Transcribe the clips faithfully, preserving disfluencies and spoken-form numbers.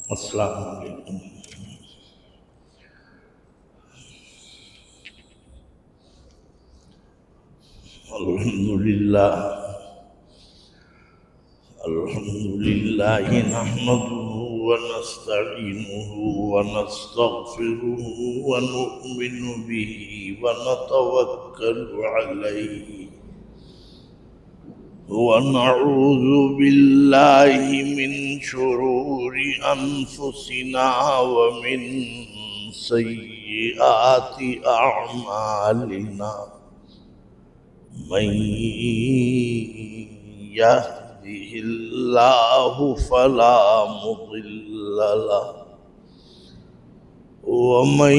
अस्सलामु अलैकुम। अल्हम्दुलिल्लाह अल्हम्दुलिल्लाहि नहमदुहु व नस्तईनुहु व नस्तगफिरुहु व नु'मिनु बिहि व नतवक्कलु अलैहि व नऊज़ु बिल्लाहि मिन शुरूरि अनफुसिना व मिन सय्यिआति अअमालिना। मन यहदिहिल्लाहु फला मुदिल्ल लहु व मन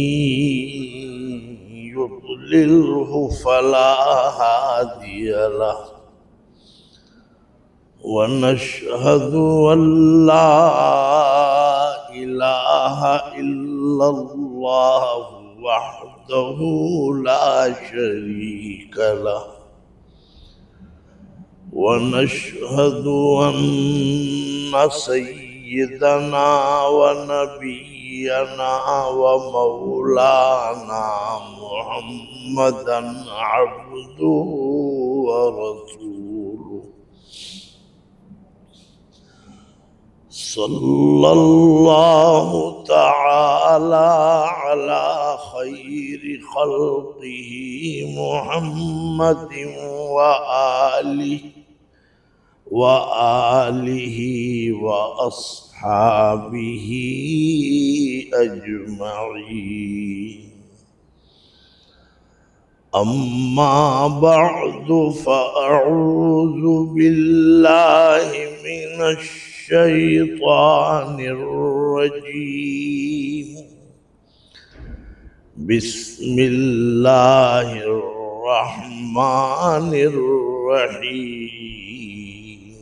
युद्लिल्हु फला हादिय लहु व नशहदु अल्ला इलाहा इल्लल्लाह वहदहु ला शरीक लहु व नशहदु अन्न सय्यदना व नबियना व मौलाना मुहम्मदन अब्दुहु व रसूलुहु सल्लल्लाहु तआला अला खैरि खल्क़िही मुहम्मदिन व आलिहि व आलिहि व अस्हाबिही अजमईन। अम्मा बअदु फ़अऊज़ु बिल्लाहि मिनश शैतानिर रजीम। बिस्मिल्लाहिर रहमानिर रहीम।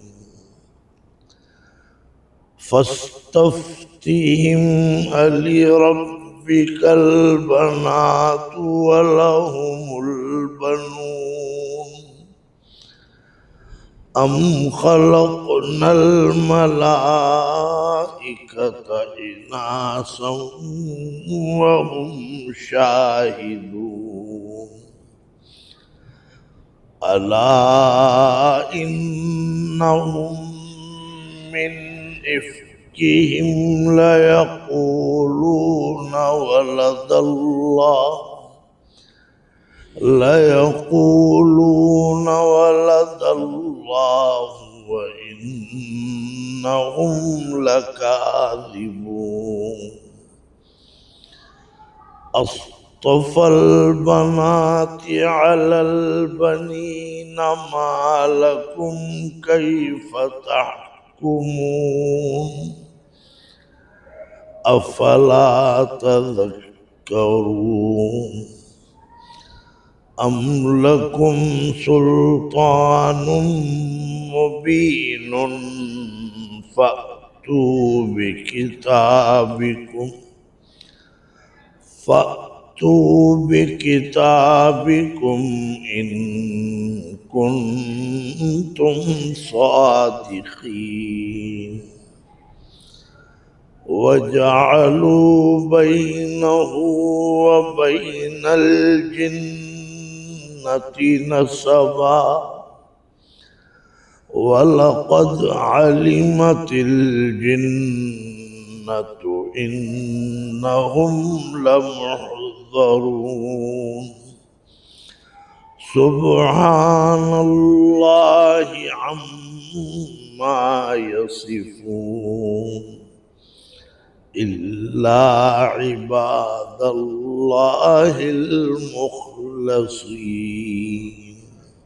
फस्तफ्तिहिम अलिरब्बिकल बनातु व लहुमुल बनून। अम खलक़नल मलाइकता इनासन व हुम शाहिदून। अला इन्नहुम मिन इफ्किहिम लयक़ूलून वलदल्लाह लयक़ूलून वलदल्लाहु व इन्नहुम लकाज़िबून। अस्तफ़ल बनाति अलल बनीन मा लकुम कैफ़ तहकुमून। अफ़ला तज़क्करून। अम लकुम सुल्तानुम मुबीनुन फ़अतू बिकिताबिकुम फ़अतू बिकिताबिकुम इन कुन्तुम सादिक़ीन। वजअलू बैनहु व बैनल जिन्नति नसबा वलक़द अलिमतिल जिन्नतु इन्नहुम लमुहज़रून। सुब्हानल्लाहि अम्मा यसिफून। इल्ला इबादल्लाहिल मुख़लसीन।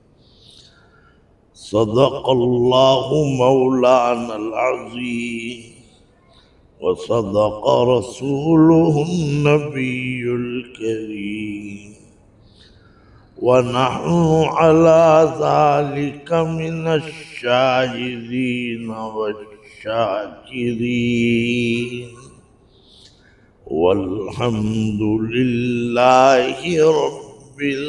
सदक़ल्लाहु मौलानल अज़ीम व सदक़ रसूलुहुन नबियुल करीम। व नहनु अला ज़ालिका मिनश शाहिदीन वश्शाकिरीन। वल्हम्दुलिल्लाहि रब्बिल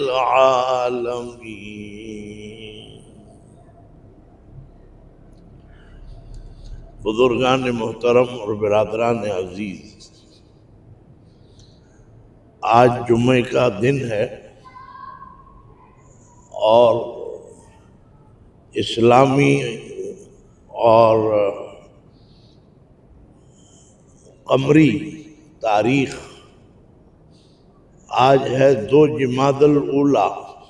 आलमीन। بزرگان محترم اور برادران عزیز، آج جمعہ کا دن ہے اور اسلامی اور قمری تاریخ آج ہے دو جمادی الاولیٰ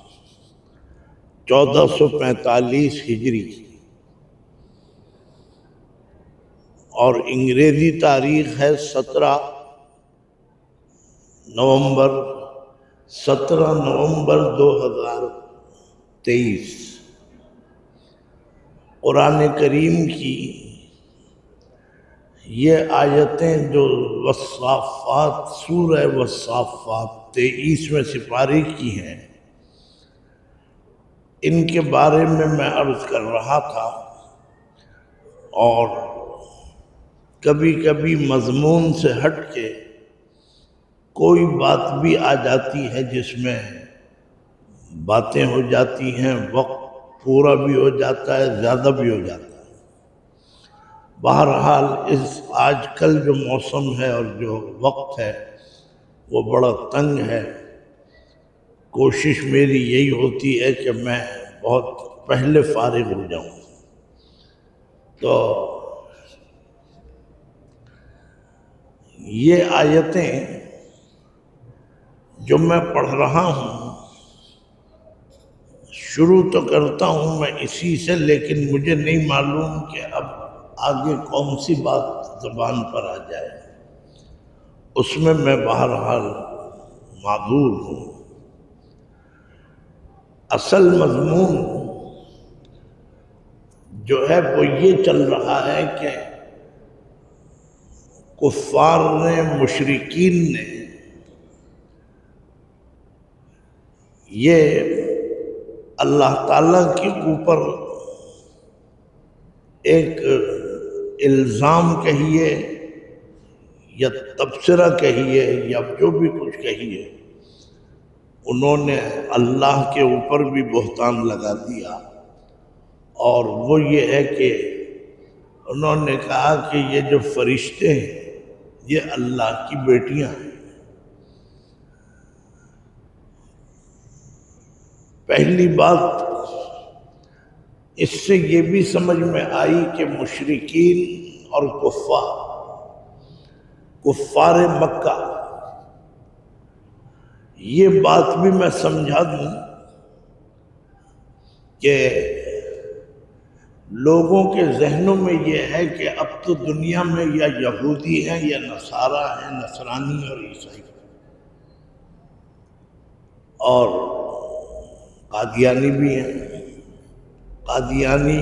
چودہ سو پینتالیس ہجری، اور انگریزی تاریخ ہے سترہ نومبر سترہ نومبر دو ہزار تیئیس۔ قرآن کریم کی یہ آیتیں جو والصافات، سورہ والصافات تیئیسویں سپارے کی ہیں، ان کے بارے میں میں عرض کر رہا تھا، اور کبھی کبھی مضمون سے ہٹ کے کوئی بات بھی آ جاتی ہے جس میں باتیں ہو جاتی ہیں، وقت پورا بھی ہو جاتا ہے، زیادہ بھی ہو جاتا ہے۔ بہرحال اس آج کل جو موسم ہے اور جو وقت ہے وہ بڑا تنگ ہے۔ کوشش میری یہی ہوتی ہے کہ میں بہت پہلے فارغ ہو جاؤں۔ تو یہ آیتیں جو میں پڑھ رہا ہوں، شروع تو کرتا ہوں میں اسی سے، لیکن مجھے نہیں معلوم کہ اب آگے کون سی بات زبان پر آ جائے، اس میں میں بہرحال معذور ہوں۔ اصل مضمون جو ہے وہ یہ چل رہا ہے کہ کفار نے، مشرکین نے یہ اللہ تعالیٰ کے اوپر ایک الزام کہیے یا تبصرہ کہیے یا جو بھی کچھ کہیے، انہوں نے اللہ کے اوپر بھی بہتان لگا دیا، اور وہ یہ ہے کہ انہوں نے کہا کہ یہ جو فرشتے ہیں یہ اللہ کی بیٹیاں ہیں۔ پہلی بات اس سے یہ بھی سمجھ میں آئی کہ مشرکین اور کفار کفار مکہ، یہ بات بھی میں سمجھا دوں کہ لوگوں کے ذہنوں میں یہ ہے کہ اب تو دنیا میں یا یہودی ہیں یا نصارہ ہیں، نصرانی اور عیسائی، اور قادیانی بھی ہیں۔ قادیانی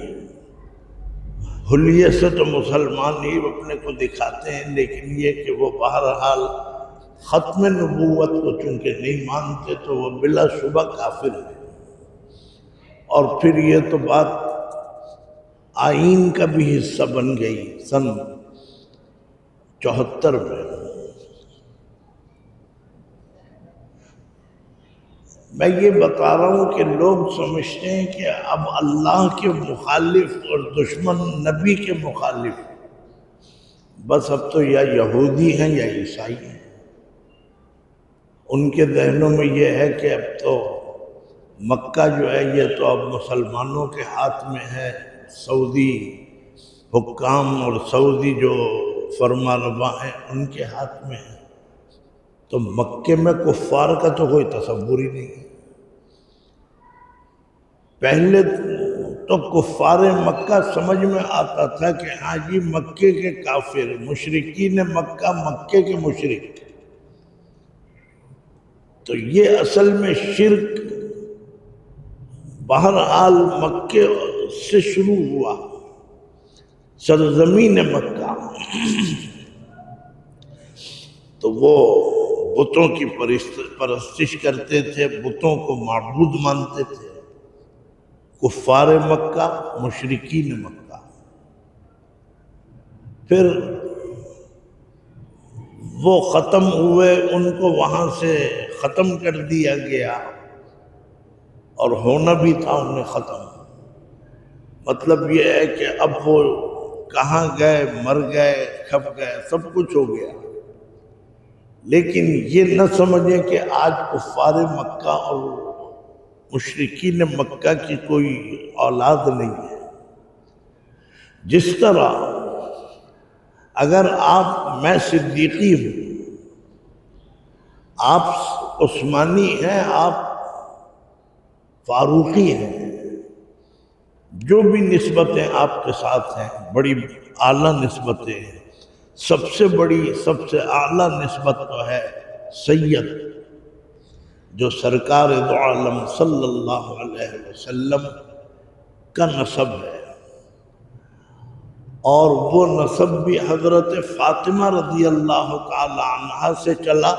حلیے سے تو مسلمان ہی اپنے کو دکھاتے ہیں، لیکن یہ کہ وہ بہرحال ختم نبوت کو چونکہ نہیں مانتے تو وہ بلا شبہ کافر ہیں۔ اور پھر یہ تو بات آئین کا بھی حصہ بن گئی سن چوہتر میں۔ میں یہ بتا رہا ہوں کہ لوگ سمجھتے ہیں کہ اب اللہ کے مخالف اور دشمن نبی کے مخالف بس اب تو یا یہودی ہیں یا عیسائی ہیں۔ ان کے ذہنوں میں یہ ہے کہ اب تو مکہ جو ہے یہ تو اب مسلمانوں کے ہاتھ میں ہے، سعودی حکام اور سعودی جو فرما روا ہیں ان کے ہاتھ میں ہے، تو مکے میں کفار کا تو کوئی تصور ہی نہیں ہے۔ پہلے تو کفار مکہ سمجھ میں آتا تھا کہ ہاں جی مکے کے کافر، مشرکین مکہ مکے کے مشرک، تو یہ اصل میں شرک بہرحال مکے سے شروع ہوا، سرزمین مکہ۔ تو وہ بتوں کی پرستش کرتے تھے، بتوں کو معبود مانتے تھے، کفار مکہ، مشرکین مکہ۔ پھر وہ ختم ہوئے، ان کو وہاں سے ختم کر دیا گیا، اور ہونا بھی تھا انہیں ختم۔ مطلب یہ ہے کہ اب وہ کہاں گئے، مر گئے، کھپ گئے، سب کچھ ہو گیا، لیکن یہ نہ سمجھیں کہ آج کفار مکہ اور مشرکین مکہ کی کوئی اولاد نہیں ہے۔ جس طرح اگر آپ، میں صدیقی ہوں، آپ عثمانی ہیں، آپ فاروقی ہیں، جو بھی نسبتیں آپ کے ساتھ ہیں بڑی اعلیٰ نسبتیں ہیں، سب سے بڑی، سب سے اعلیٰ نسبت تو ہے سید، جو سرکار دو عالم صلی اللہ علیہ وسلم کا نسب ہے، اور وہ نسب بھی حضرت فاطمہ رضی اللہ تعالی عنہا سے چلا،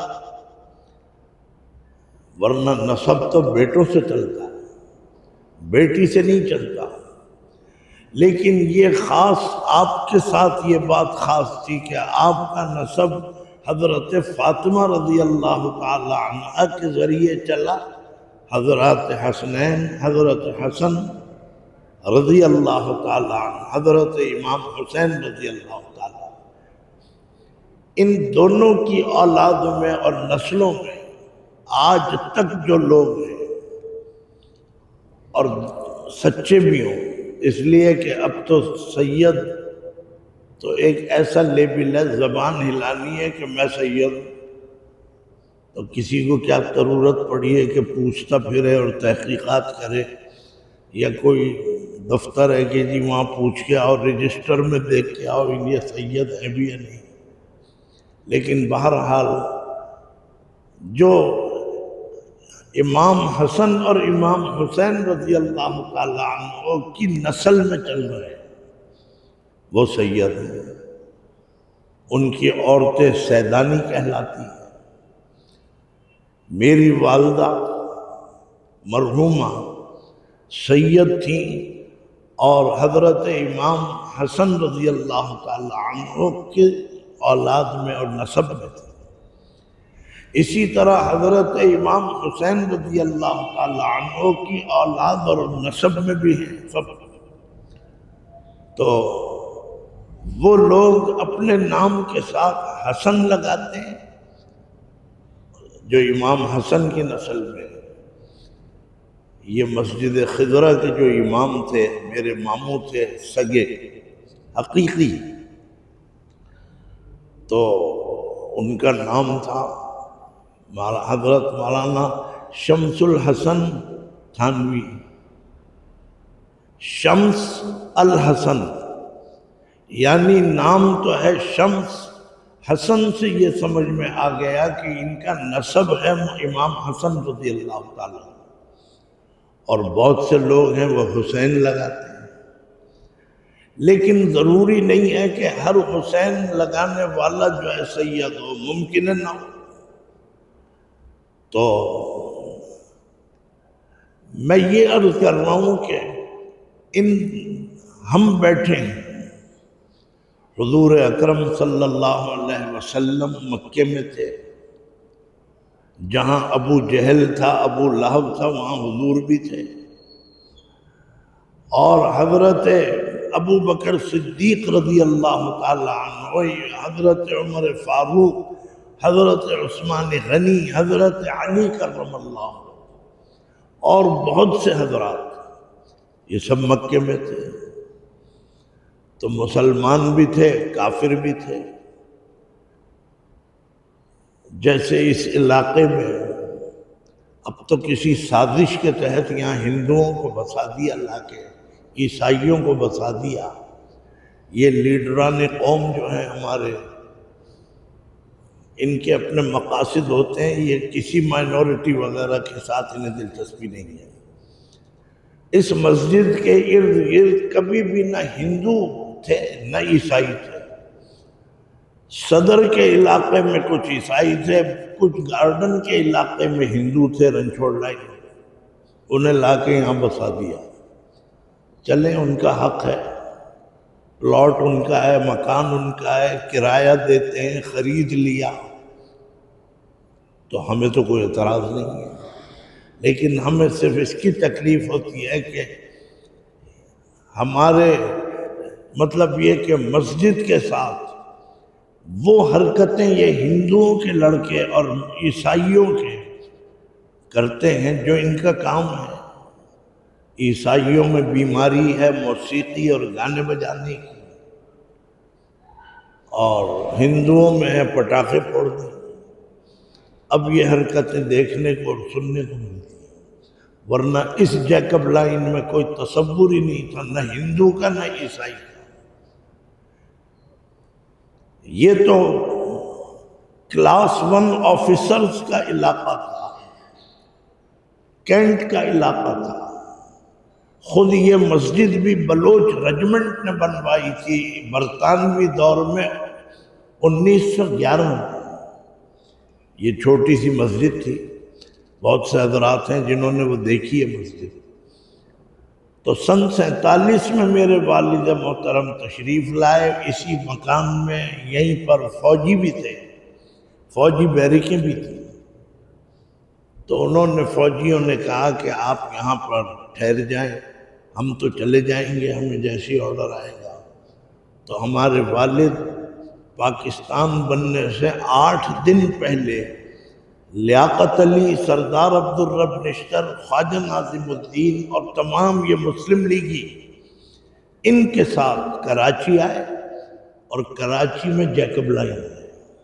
ورنہ نسب تو بیٹوں سے چلتا ہے، بیٹی سے نہیں چلتا۔ لیکن یہ خاص آپ کے ساتھ یہ بات خاص تھی کہ آپ کا نسب حضرت فاطمہ رضی اللہ تعالی عنہا کے ذریعے چلا، حضرت حسنین، حضرت حسن رضی اللہ تعالی عنہ، حضرت امام حسین رضی اللہ تعالی عنہ، ان دونوں کی اولادوں میں اور نسلوں میں آج تک جو لوگ ہیں، اور سچے بھی ہوں، اس لیے کہ اب تو سید تو ایک ایسا لیبل ہے، زبان ہلانی ہے کہ میں سید ہوں، تو کسی کو کیا ضرورت پڑی ہے کہ پوچھتا پھرے اور تحقیقات کرے، یا کوئی دفتر ہے کہ جی وہاں پوچھ کے آؤ، رجسٹر میں دیکھ کے آؤ یہ سید ہے بھی یا نہیں۔ لیکن بہرحال جو امام حسن اور امام حسین رضی اللہ تعالی عنہ کی نسل میں چل رہے ہیں وہ سید ہیں، ان کی عورتیں سیدانی کہلاتی ہیں۔ میری والدہ مرحومہ سید تھیں اور حضرت امام حسن رضی اللہ تعالی عنہ کے اولاد میں اور نسب میں تھے۔ اسی طرح حضرت امام حسین رضی اللہ تعالی عنہ کی اولاد اور نسب میں بھی ہیں سب۔ تو وہ لوگ اپنے نام کے ساتھ حسن لگاتے ہیں، جو امام حسن کی نسل میں۔ یہ مسجد خضرہ کے جو امام تھے میرے ماموں تھے سگے حقیقی، تو ان کا نام تھا حضرت مولانا شمس الحسن تھانوی، شمس الحسن، یعنی نام تو ہے شمس، حسن سے یہ سمجھ میں آ گیا کہ ان کا نسب ہے امام حسن رضی اللہ تعالیٰ، اور بہت سے لوگ ہیں وہ حسین لگاتے ہیں، لیکن ضروری نہیں ہے کہ ہر حسین لگانے والا جو ہے سید ہو، ممکن ہے نہ ہو۔ تو میں یہ عرض کر رہا ہوں کہ ان ہم بیٹھے ہیں، حضور اکرم صلی اللہ علیہ وسلم مکے میں تھے، جہاں ابو جہل تھا، ابو لہب تھا، وہاں حضور بھی تھے، اور حضرت ابو بکر صدیق رضی اللہ تعالی عنہ، حضرت عمر فاروق، حضرت عثمان غنی، حضرت علی کرم اللہ، اور بہت سے حضرات، یہ سب مکے میں تھے۔ تو مسلمان بھی تھے، کافر بھی تھے۔ جیسے اس علاقے میں اب تو کسی سازش کے تحت یہاں ہندوؤں کو بسا دیا، لا کے عیسائیوں کو بسا دیا۔ یہ لیڈران قوم جو ہیں ہمارے، ان کے اپنے مقاصد ہوتے ہیں، یہ کسی مائنورٹی وغیرہ کے ساتھ انہیں دلچسپی نہیں ہے۔ اس مسجد کے ارد گرد کبھی بھی نہ ہندو تھے نہ عیسائی تھے۔ صدر کے علاقے میں کچھ عیسائی تھے، کچھ گارڈن کے علاقے میں ہندو تھے، رنچوڑ لائن، انہیں لا کے یہاں بسا دیا۔ چلیں، ان کا حق ہے، پلاٹ ان کا ہے، مکان ان کا ہے، کرایہ دیتے ہیں، خرید لیا، تو ہمیں تو کوئی اعتراض نہیں ہے۔ لیکن ہمیں صرف اس کی تکلیف ہوتی ہے کہ ہمارے مطلب یہ کہ مسجد کے ساتھ وہ حرکتیں یہ ہندوؤں کے لڑکے اور عیسائیوں کے کرتے ہیں جو ان کا کام ہے۔ عیسائیوں میں بیماری ہے موسیقی اور گانے بجانے کی، اور ہندوؤں میں ہے پٹاخے پھوڑنے۔ اب یہ حرکتیں دیکھنے کو اور سننے کو ملتی ہیں، ورنہ اس جیکب لائن میں کوئی تصور ہی نہیں تھا، نہ ہندو کا نہ عیسائی کا۔ یہ تو کلاس ون آفیسرز کا علاقہ تھا، کینٹ کا علاقہ تھا۔ خود یہ مسجد بھی بلوچ رجمنٹ نے بنوائی تھی برطانوی دور میں انیس سو گیارہ میں۔ یہ چھوٹی سی مسجد تھی، بہت سے حضرات ہیں جنہوں نے وہ دیکھی ہے مسجد۔ تو سن سینتالیس میں میرے والد محترم تشریف لائے اسی مکان میں، یہیں پر فوجی بھی تھے، فوجی بیرکیں بھی تھیں۔ تو انہوں نے فوجیوں نے کہا کہ آپ یہاں پر ٹھہر جائیں، ہم تو چلے جائیں گے ہمیں جیسی آرڈر آئے گا۔ تو ہمارے والد پاکستان بننے سے آٹھ دن پہلے لیاقت علی، سردار عبدالرب نشتر، خواجہ ناظم الدین اور تمام یہ مسلم لیگی ان کے ساتھ کراچی آئے، اور کراچی میں جیکب لائن ہے۔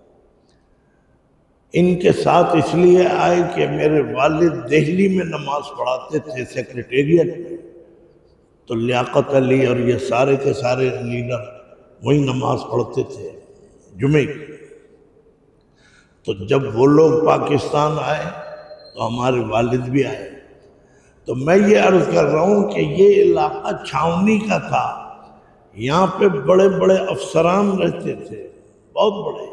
ان کے ساتھ اس لیے آئے کہ میرے والد دہلی میں نماز پڑھاتے تھے سیکریٹریٹ میں، تو لیاقت علی اور یہ سارے کے سارے لیڈر وہی نماز پڑھتے تھے جمعے کی۔ تو جب وہ لوگ پاکستان آئے تو ہمارے والد بھی آئے۔ تو میں یہ عرض کر رہا ہوں کہ یہ علاقہ چھاونی کا تھا، یہاں پہ بڑے بڑے افسران رہتے تھے، بہت بڑے۔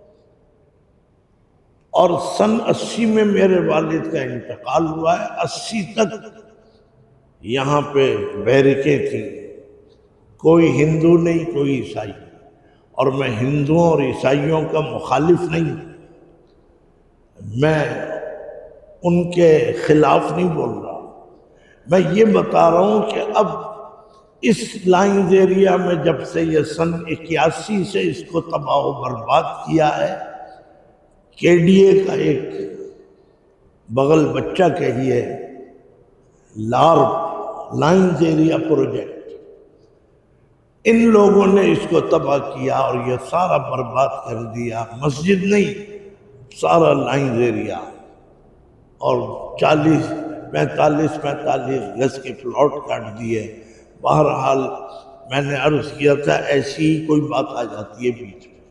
اور سن اسی میں میرے والد کا انتقال ہوا ہے، اسی تک یہاں پہ بیرکیں تھیں، کوئی ہندو نہیں کوئی عیسائی، اور میں ہندوؤں اور عیسائیوں کا مخالف نہیں، میں ان کے خلاف نہیں بول رہا، میں یہ بتا رہا ہوں کہ اب اس لائنز ایریا میں جب سے یہ سن اکیاسی سے اس کو تباہ و برباد کیا ہے، کے ڈی اے کا ایک بغل بچہ کہیے لارپ لائنز ایریا پروجیکٹ، ان لوگوں نے اس کو تباہ کیا اور یہ سارا برباد کر دیا، مسجد نہیں سارا لائنز ایریا، اور چالیس پینتالیس پینتالیس گز کے پلاٹ کاٹ دیے۔ بہرحال میں نے عرض کیا تھا ایسی ہی کوئی بات آ جاتی ہے بیچ میں۔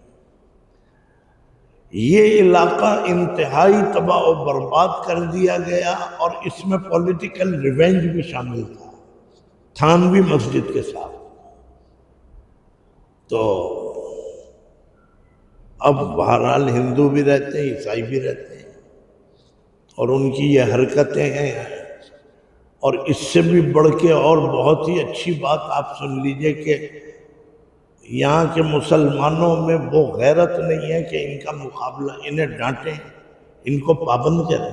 یہ علاقہ انتہائی تباہ و برباد کر دیا گیا، اور اس میں پولیٹیکل ریونج بھی شامل تھا تھانوی مسجد کے ساتھ۔ تو اب بہرحال ہندو بھی رہتے ہیں عیسائی بھی رہتے ہیں، اور ان کی یہ حرکتیں ہیں۔ اور اس سے بھی بڑھ کے اور بہت ہی اچھی بات آپ سن لیجئے کہ یہاں کے مسلمانوں میں وہ غیرت نہیں ہے کہ ان کا مقابلہ، انہیں ڈانٹیں، ان کو پابند کریں،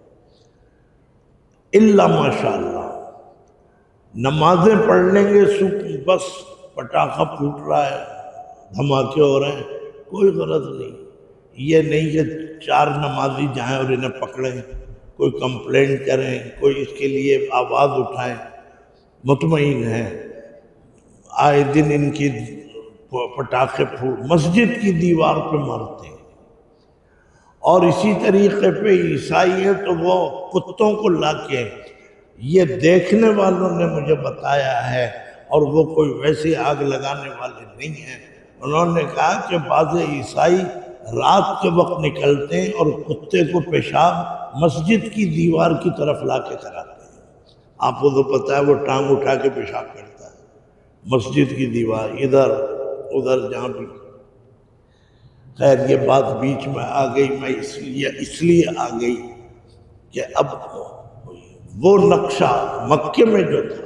الا ماشاءاللہ نمازیں پڑھ لیں گے، بس پٹاخہ پھوٹ رہا ہے، دھماکے ہو رہے ہیں، کوئی غرض نہیں۔ یہ نہیں کہ چار نمازی جائیں اور انہیں پکڑیں، کوئی کمپلینٹ کریں، کوئی اس کے لیے آواز اٹھائیں، مطمئن ہیں۔ آئے دن ان کی پٹاخے پھوٹ مسجد کی دیوار پہ مارتے ہیں، اور اسی طریقے پہ عیسائی ہیں تو وہ کتوں کو لا کے، یہ دیکھنے والوں نے مجھے بتایا ہے، اور وہ کوئی ویسے آگ لگانے والے نہیں ہیں۔ انہوں نے کہا کہ بعض عیسائی رات کے وقت نکلتے ہیں اور کتے کو پیشاب مسجد کی دیوار کی طرف لا کے کراتے ہیں۔ آپ کو تو پتہ ہے وہ ٹانگ اٹھا کے پیشاب کرتا ہے مسجد کی دیوار، ادھر ادھر جہاں بھی۔ خیر یہ بات بیچ میں آ گئی، میں اس لیے اس لیے آ گئی کہ اب وہ نقشہ مکے میں جو تھا،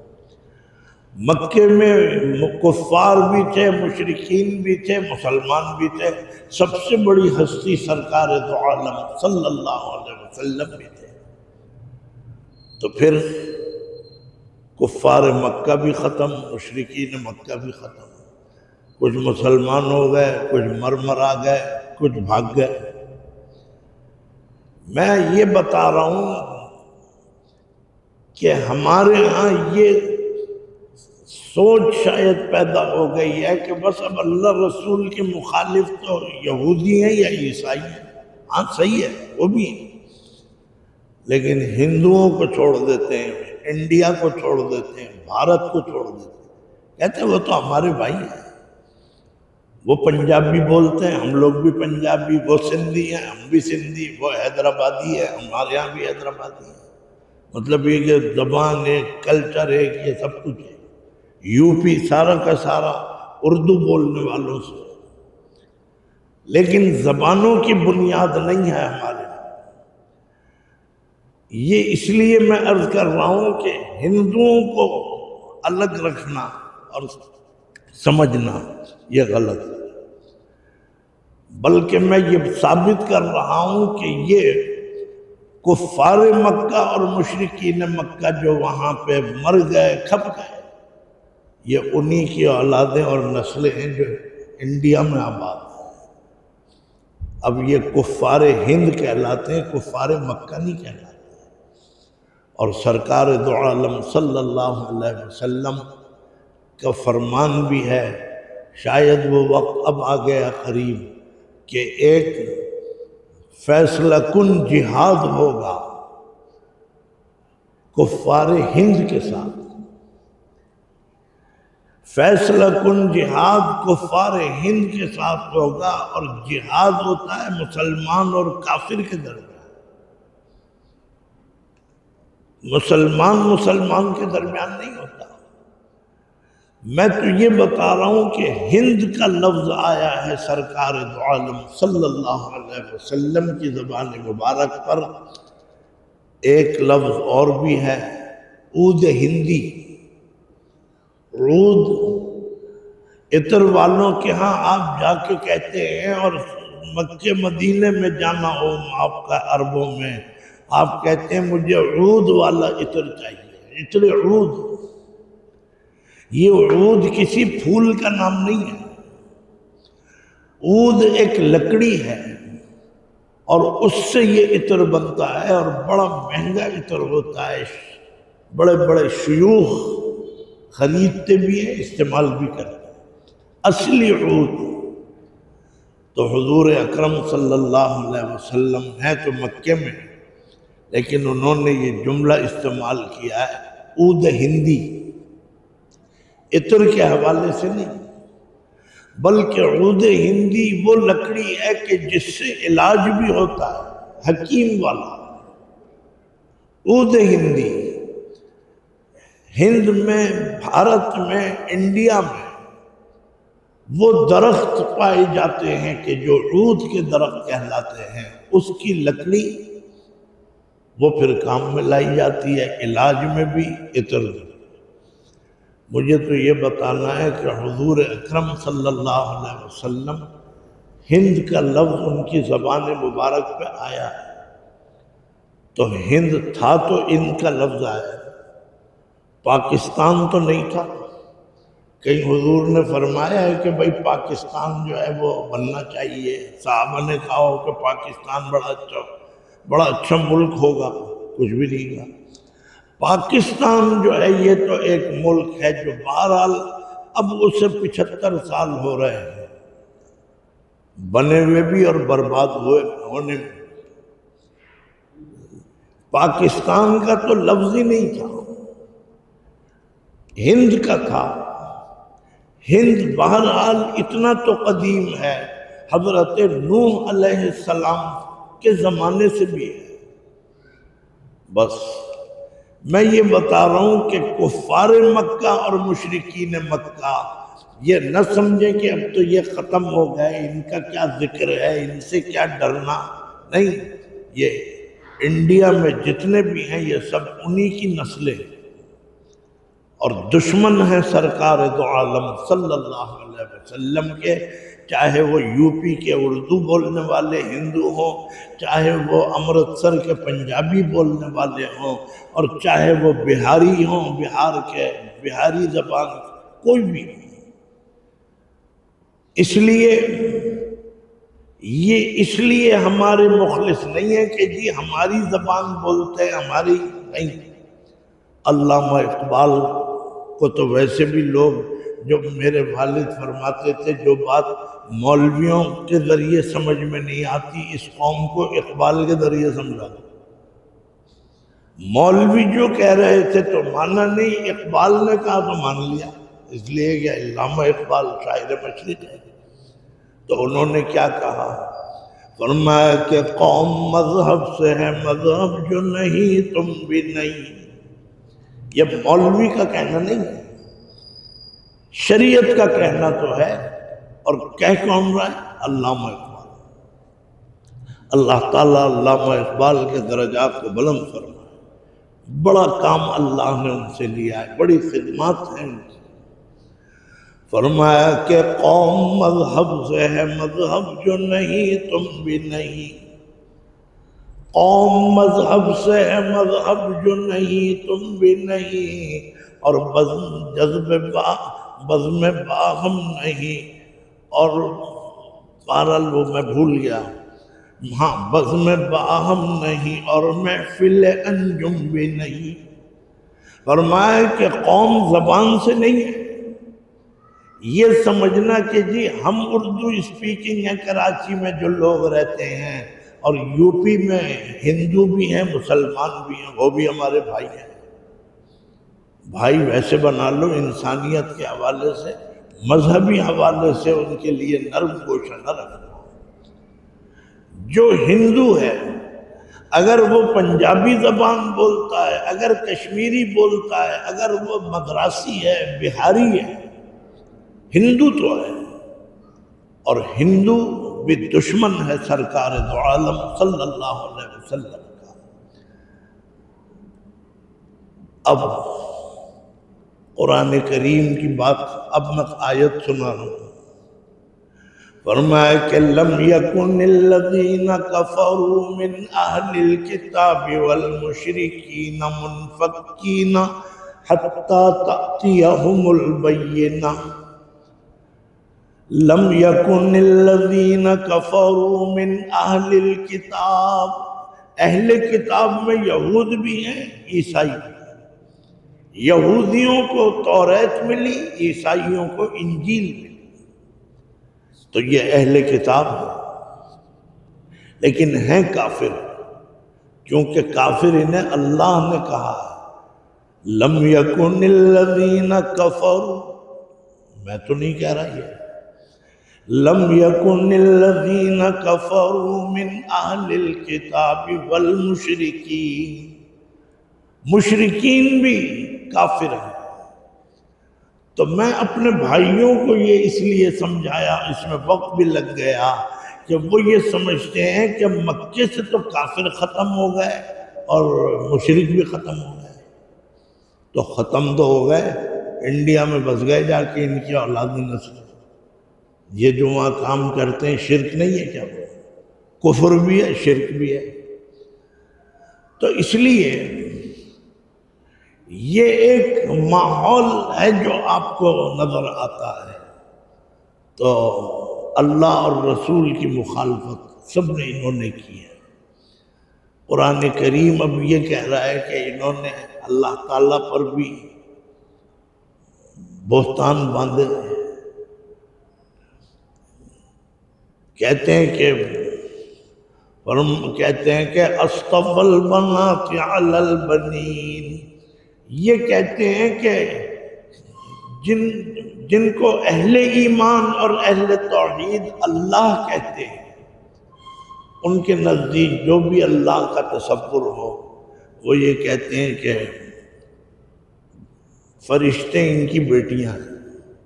مکے میں کفار بھی تھے، مشرکین بھی تھے، مسلمان بھی تھے، سب سے بڑی ہستی سرکار دو عالم صلی اللہ علیہ وسلم بھی تھے۔ تو پھر کفار مکہ بھی ختم، مشرکین مکہ بھی ختم، کچھ مسلمان ہو گئے، کچھ مر مر آ گئے، کچھ بھاگ گئے۔ میں یہ بتا رہا ہوں کہ ہمارے ہاں یہ سوچ شاید پیدا ہو گئی ہے کہ بس اب اللہ رسول کے مخالف تو یہودی ہیں یا عیسائی ہیں۔ ہاں صحیح ہے، وہ بھی ہیں، لیکن ہندوؤں کو چھوڑ دیتے ہیں، انڈیا کو چھوڑ دیتے ہیں، بھارت کو چھوڑ دیتے ہیں، کہتے ہیں وہ تو ہمارے بھائی ہیں، وہ پنجابی بولتے ہیں، ہم لوگ بھی پنجابی، وہ سندھی ہیں، ہم بھی سندھی، وہ حیدرآبادی ہے، ہمارے یہاں بھی حیدرآبادی ہے۔ مطلب یہ کہ زبان ایک، کلچر ایک، یہ سب کچھ ہے۔ یو پی سارا کا سارا اردو بولنے والوں سے، لیکن زبانوں کی بنیاد نہیں ہے ہمارے۔ یہ اس لیے میں عرض کر رہا ہوں کہ ہندوؤں کو الگ رکھنا اور سمجھنا یہ غلط ہے، بلکہ میں یہ ثابت کر رہا ہوں کہ یہ کفار مکہ اور مشرکین مکہ جو وہاں پہ مر گئے، کھپ گئے، یہ انہی کی اولادیں اور نسلیں ہیں جو انڈیا میں آباد ہیں۔ اب یہ کفار ہند کہلاتے ہیں، کفار مکہ نہیں کہلاتے۔ اور سرکار دو عالم صلی اللہ علیہ وسلم کا فرمان بھی ہے، شاید وہ وقت اب آ گیا قریب کہ ایک فیصلہ کن جہاد ہوگا کفار ہند کے ساتھ۔ فیصلہ کن جہاد کفار ہند کے ساتھ ہوگا، اور جہاد ہوتا ہے مسلمان اور کافر کے درمیان، مسلمان مسلمان کے درمیان نہیں ہوتا۔ میں تو یہ بتا رہا ہوں کہ ہند کا لفظ آیا ہے سرکار دو عالم صلی اللہ علیہ وسلم کی زبان مبارک پر۔ ایک لفظ اور بھی ہے، عود ہندی۔ عود عطر والوں کے ہاں آپ جا کے کہتے ہیں، اور مکے مدینے میں جانا ہو آپ کا عربوں میں، آپ کہتے ہیں مجھے عود والا عطر چاہیے، عطر عود۔ یہ عود کسی پھول کا نام نہیں ہے، عود ایک لکڑی ہے، اور اس سے یہ عطر بنتا ہے، اور بڑا مہنگا عطر ہوتا ہے، بڑے بڑے شیوخ خریدتے بھی ہیں، استعمال بھی کرتے ہیں۔ اصلی عود تو حضور اکرم صلی اللہ علیہ وسلم ہے تو مکے میں، لیکن انہوں نے یہ جملہ استعمال کیا ہے عود ہندی، عطر کے حوالے سے نہیں، بلکہ عود ہندی وہ لکڑی ہے کہ جس سے علاج بھی ہوتا ہے، حکیم والا۔ عود ہندی ہند میں، بھارت میں، انڈیا میں وہ درخت پائے جاتے ہیں کہ جو عود کے درخت کہلاتے ہیں، اس کی لکڑی وہ پھر کام میں لائی جاتی ہے، علاج میں بھی، عطر میں۔ مجھے تو یہ بتانا ہے کہ حضور اکرم صلی اللہ علیہ وسلم ہند کا لفظ ان کی زبان مبارک پہ آیا ہے، تو ہند تھا تو ان کا لفظ آیا، پاکستان تو نہیں تھا۔ کہیں حضور نے فرمایا ہے کہ بھائی پاکستان جو ہے وہ بننا چاہیے، صحابہ نے کہا ہو کہ پاکستان بڑا اچھا بڑا اچھا ملک ہوگا، کچھ بھی نہیں کہا۔ پاکستان جو ہے یہ تو ایک ملک ہے جو بہرحال اب اسے پچھتر سال ہو رہے ہیں بنے ہوئے بھی اور برباد ہوئے ہونے میں۔ پاکستان کا تو لفظ ہی نہیں تھا، ہند کا تھا۔ ہند بہرحال اتنا تو قدیم ہے، حضرت نوح علیہ السلام کے زمانے سے بھی ہے۔ بس میں یہ بتا رہا ہوں کہ کفار مکہ اور مشرکین مکہ یہ نہ سمجھیں کہ اب تو یہ ختم ہو گئے، ان کا کیا ذکر ہے، ان سے کیا ڈرنا، نہیں۔ یہ انڈیا میں جتنے بھی ہیں یہ سب انہی کی نسلیں ہیں، اور دشمن ہیں سرکار دو عالم صلی اللہ علیہ وسلم کے، چاہے وہ یو پی کے اردو بولنے والے ہندو ہوں، چاہے وہ امرتسر کے پنجابی بولنے والے ہوں، اور چاہے وہ بہاری ہوں، بہار کے بہاری زبان کوئی بھی. اس لیے یہ اس لیے ہمارے مخلص نہیں ہے کہ جی ہماری زبان بولتے ہیں ہماری نہیں. علامہ اقبال کو تو ویسے بھی لوگ، جو میرے والد فرماتے تھے، جو بات مولویوں کے ذریعے سمجھ میں نہیں آتی اس قوم کو اقبال کے ذریعے سمجھا دو. مولوی جو کہہ رہے تھے تو مانا نہیں، اقبال نے کہا تو مان لیا، اس لیے کہ علامہ اقبال شاعر مشرق ہے. تو انہوں نے کیا کہا؟ فرمایا کہ قوم مذہب سے ہے، مذہب جو نہیں تم بھی نہیں. یہ مولوی کا کہنا نہیں ہے، شریعت کا کہنا تو ہے. اور کہہ کون رہا ہے؟ علامہ اقبال. اللہ تعالیٰ علامہ اقبال کے درجات کو بلند فرمائے. بڑا کام اللہ نے ان سے لیا ہے، بڑی خدمات ہیں ان کی. فرمایا کہ قوم مذہب سے ہے، مذہب جو نہیں تم بھی نہیں. قوم مذہب سے ہے، مذہب جو نہیں تم بھی نہیں. اور بزم جذب با بزم باہم نہیں. اور بہرحال وہ میں بھول گیا، ہاں بزم باہم نہیں اور محفل انجم بھی نہیں. فرمایا کہ قوم زبان سے نہیں ہے. یہ سمجھنا کہ جی ہم اردو اسپیکنگ ہیں کراچی میں جو لوگ رہتے ہیں، اور یو پی میں ہندو بھی ہیں مسلمان بھی ہیں، وہ بھی ہمارے بھائی ہیں. بھائی ویسے بنا لو، انسانیت کے حوالے سے، مذہبی حوالے سے ان کے لیے نرم گوشہ نہ رکھنا. جو ہندو ہے اگر وہ پنجابی زبان بولتا ہے، اگر کشمیری بولتا ہے، اگر وہ مدراسی ہے، بہاری ہے، ہندو تو ہے. اور ہندو بھی دشمن ہے سرکار دو عالم صلی اللہ علیہ وسلم کا. اب قرآن کریم کی بات، اب میں آیت سنا رہا ہوں. فرمایا کہ لم یکن الذین کفروا من اہل الکتاب والمشرکین منفکین حتی تأتیہم البینہ. لم یکن الذین کفروا من اہل الکتاب. اہل کتاب میں یہود بھی ہیں، عیسائی بھی ہیں. یہودیوں کو توریت ملی، عیسائیوں کو انجیل ملی. تو یہ اہل کتاب ہے، لیکن ہیں کافر. کیونکہ کافر انہیں اللہ نے کہا ہے لم یکن الذین کفروا. میں تو نہیں کہہ رہا یہ. لم یکن الذین کفروا من اہل الکتاب والمشرکین. مشرکین بھی کافر ہیں. تو میں اپنے بھائیوں کو یہ اس لیے سمجھایا، اس میں وقت بھی لگ گیا، کہ وہ یہ سمجھتے ہیں کہ مکے سے تو کافر ختم ہو گئے اور مشرک بھی ختم ہو گئے. تو ختم تو ہو گئے، انڈیا میں بس گئے جا کے ان کی اولاد نسل. یہ جو وہاں کام کرتے ہیں شرک نہیں ہے کیا؟ وہ کفر بھی ہے، شرک بھی ہے. تو اس لیے یہ ایک ماحول ہے جو آپ کو نظر آتا ہے. تو اللہ اور رسول کی مخالفت سب نے انہوں نے کی ہے. قرآن کریم اب یہ کہہ رہا ہے کہ انہوں نے اللہ تعالیٰ پر بھی بہتان باندھے ہیں. کہتے ہیں کہ فرم کہتے ہیں کہ اصطفى البنات علی البنین. یہ کہتے ہیں کہ جن جن کو اہل ایمان اور اہل توحید اللہ کہتے ہیں، ان کے نزدیک جو بھی اللہ کا تصور ہو وہ یہ کہتے ہیں کہ فرشتے ان کی بیٹیاں ہیں.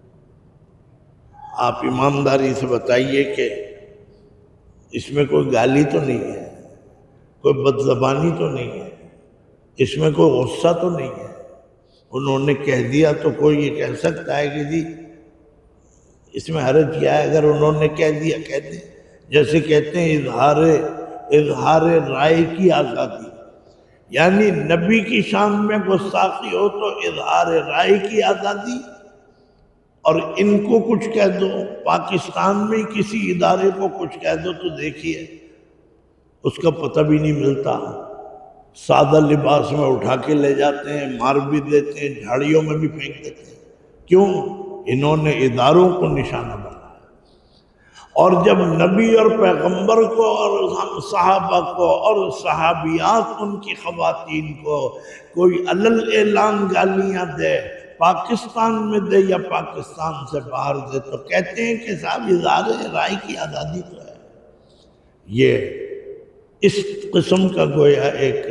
آپ ایمانداری سے بتائیے کہ اس میں کوئی گالی تو نہیں ہے، کوئی بد زبانی تو نہیں ہے، اس میں کوئی غصہ تو نہیں ہے. انہوں نے کہہ دیا تو کوئی یہ کہہ سکتا ہے کہ جی اس میں حرج کیا ہے؟ اگر انہوں نے کہہ دیا کہہ دیں، جیسے کہتے ہیں اظہار اظہار رائے کی آزادی، یعنی نبی کی شان میں گستاخی ہو تو اظہار رائے کی آزادی، اور ان کو کچھ کہہ دو، پاکستان میں کسی ادارے کو کچھ کہہ دو تو دیکھیے اس کا پتہ بھی نہیں ملتا، سادہ لباس میں اٹھا کے لے جاتے ہیں، مار بھی دیتے ہیں، جھاڑیوں میں بھی پھینک دیتے ہیں۔ کیوں؟ انہوں نے اداروں کو نشانہ بنایا۔ اور جب نبی اور پیغمبر کو اور صحابہ کو اور صحابیات ان کی خواتین کو کوئی علل اعلان گالیاں دے، پاکستان میں دے یا پاکستان سے باہر دے، تو کہتے ہیں کہ صاحب اظہار رائے کی آزادی تو ہے۔ یہ اس قسم کا گویا ایک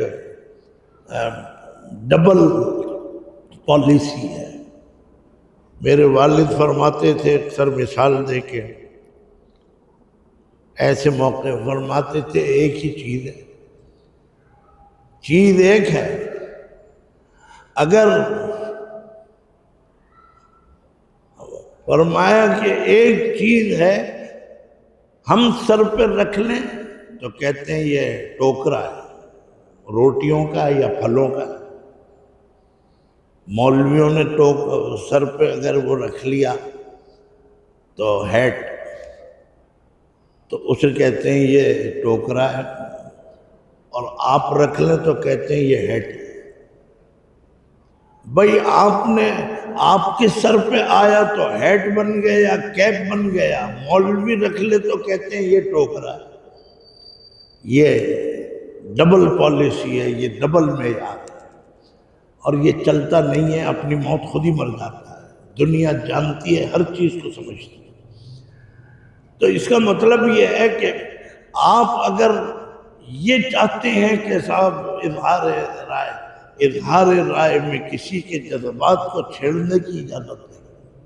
ڈبل پالیسی ہے۔ میرے والد فرماتے تھے، اکثر مثال دے کے ایسے موقع فرماتے تھے، ایک ہی چیز ہے، چیز ایک ہے، اگر فرمایا کہ ایک چیز ہے ہم سر پہ رکھ لیں تو کہتے ہیں یہ ٹوکرا ہے، روٹیوں کا یا پھلوں کا۔ مولویوں نے ٹوک سر پہ اگر وہ رکھ لیا تو ہیٹ، تو اسے کہتے ہیں یہ ٹوکرا ہے، اور آپ رکھ لیں تو کہتے ہیں یہ ہیٹ۔ بھئی آپ نے آپ کے سر پہ آیا تو ہیٹ بن گیا، کیپ بن گیا، مولوی رکھ لے تو کہتے ہیں یہ ٹوکرا ہے۔ یہ ڈبل پالیسی ہے، یہ ڈبل معیار ہے، اور یہ چلتا نہیں ہے، اپنی موت خود ہی مر جاتا ہے۔ دنیا جانتی ہے، ہر چیز کو سمجھتی ہے۔ تو اس کا مطلب یہ ہے کہ آپ اگر یہ چاہتے ہیں کہ صاحب اظہار رائے اظہار رائے میں کسی کے جذبات کو چھیڑنے کی اجازت نہیں،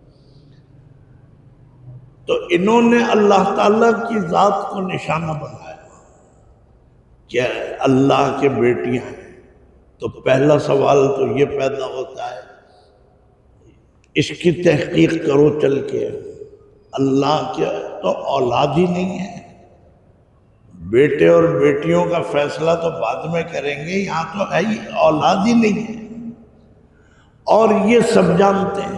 تو انہوں نے اللہ تعالیٰ کی ذات کو نشانہ بنایا کہ اللہ کے بیٹیاں ہیں۔ تو پہلا سوال تو یہ پیدا ہوتا ہے، اس کی تحقیق کرو چل کے، اللہ کے تو اولاد ہی نہیں ہے۔ بیٹے اور بیٹیوں کا فیصلہ تو بعد میں کریں گے، یہاں تو ہے ہی اولاد ہی نہیں ہے، اور یہ سب جانتے ہیں۔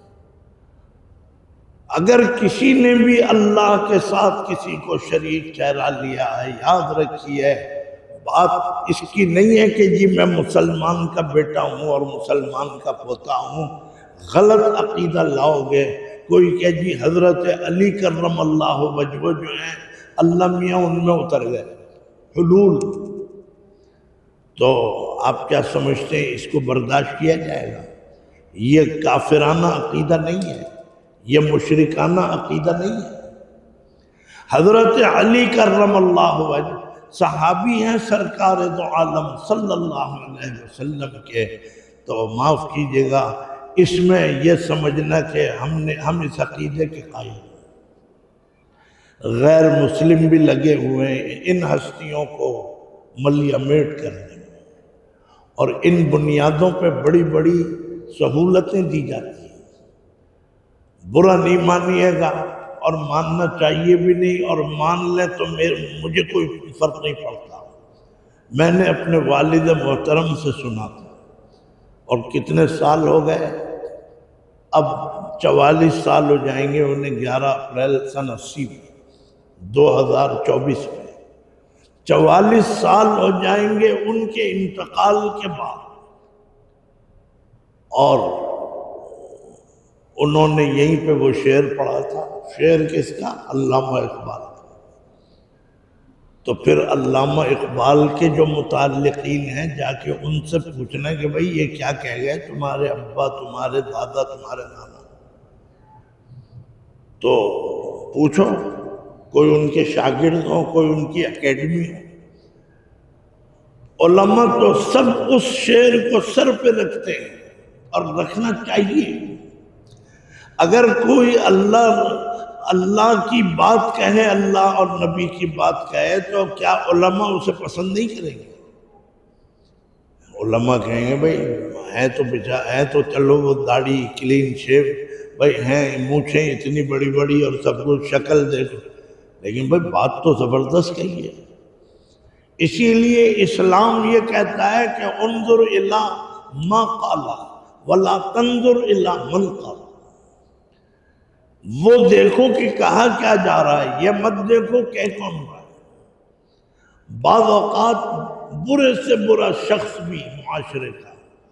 اگر کسی نے بھی اللہ کے ساتھ کسی کو شریک ٹھہرا لیا ہے، یاد رکھیے بات اس کی نہیں ہے کہ جی میں مسلمان کا بیٹا ہوں اور مسلمان کا پوتا ہوں، غلط عقیدہ لاؤ گے۔ کوئی کہ جی حضرت علی کرم اللہ وجہہ جو ہیں اللہ میاں ان میں اتر گئے، حلول، تو آپ کیا سمجھتے ہیں اس کو برداشت کیا جائے گا؟ یہ کافرانہ عقیدہ نہیں ہے، یہ مشرکانہ عقیدہ نہیں ہے۔ حضرت علی کرم اللہ وجہ صحابی ہیں سرکار دو عالم صلی اللہ علیہ وسلم کے، تو معاف کیجئے گا اس میں یہ سمجھنا کہ ہم نے ہم اس عقیدے کے قائل ہیں۔ غیر مسلم بھی لگے ہوئے ہیں ان ہستیوں کو ملیمیٹ کرنے میں، اور ان بنیادوں پہ بڑی بڑی سہولتیں دی جاتی ہیں۔ برا نہیں مانیے گا، اور ماننا چاہیے بھی نہیں، اور مان لیں تو مجھے کوئی فرق نہیں پڑتا۔ میں نے اپنے والد محترم سے سنا تھا، اور کتنے سال ہو گئے، اب چوالیس سال ہو جائیں گے انہیں، گیارہ اپریل سن اسی میں، دو ہزار چوبیس میں چوالیس سال ہو جائیں گے ان کے انتقال کے بعد، اور انہوں نے یہیں پہ وہ شعر پڑھا تھا۔ شعر کس کا؟ علامہ اقبال کا۔ تو پھر علامہ اقبال کے جو متعلقین ہیں جا کے ان سے پوچھنا کہ بھئی یہ کیا کہہ گئے تمہارے ابا، تمہارے دادا، تمہارے نانا، تو پوچھو، کوئی ان کے شاگرد ہو، کوئی ان کی اکیڈمی ہو۔ علماء تو سب اس شعر کو سر پہ رکھتے ہیں، اور رکھنا چاہیے۔ اگر کوئی اللہ اللہ کی بات کہے، اللہ اور نبی کی بات کہے، تو کیا علماء اسے پسند نہیں کریں گے؟ علماء کہیں گے بھئی ہے تو بچا ہے تو چلو وہ داڑھی کلین شیو بھائی ہیں مونچھیں اتنی بڑی بڑی اور سب کچھ شکل دیکھو، لیکن بھائی بات تو زبردست کہی ہے۔ اسی لیے اسلام یہ کہتا ہے کہ انظر الی ما قال ولا تنظر الی من قال، وہ دیکھو کہ کہا کیا جا رہا ہے، یہ مت دیکھو کہ کون رہا ہے۔ بعض اوقات برے سے برا شخص بھی معاشرے کا،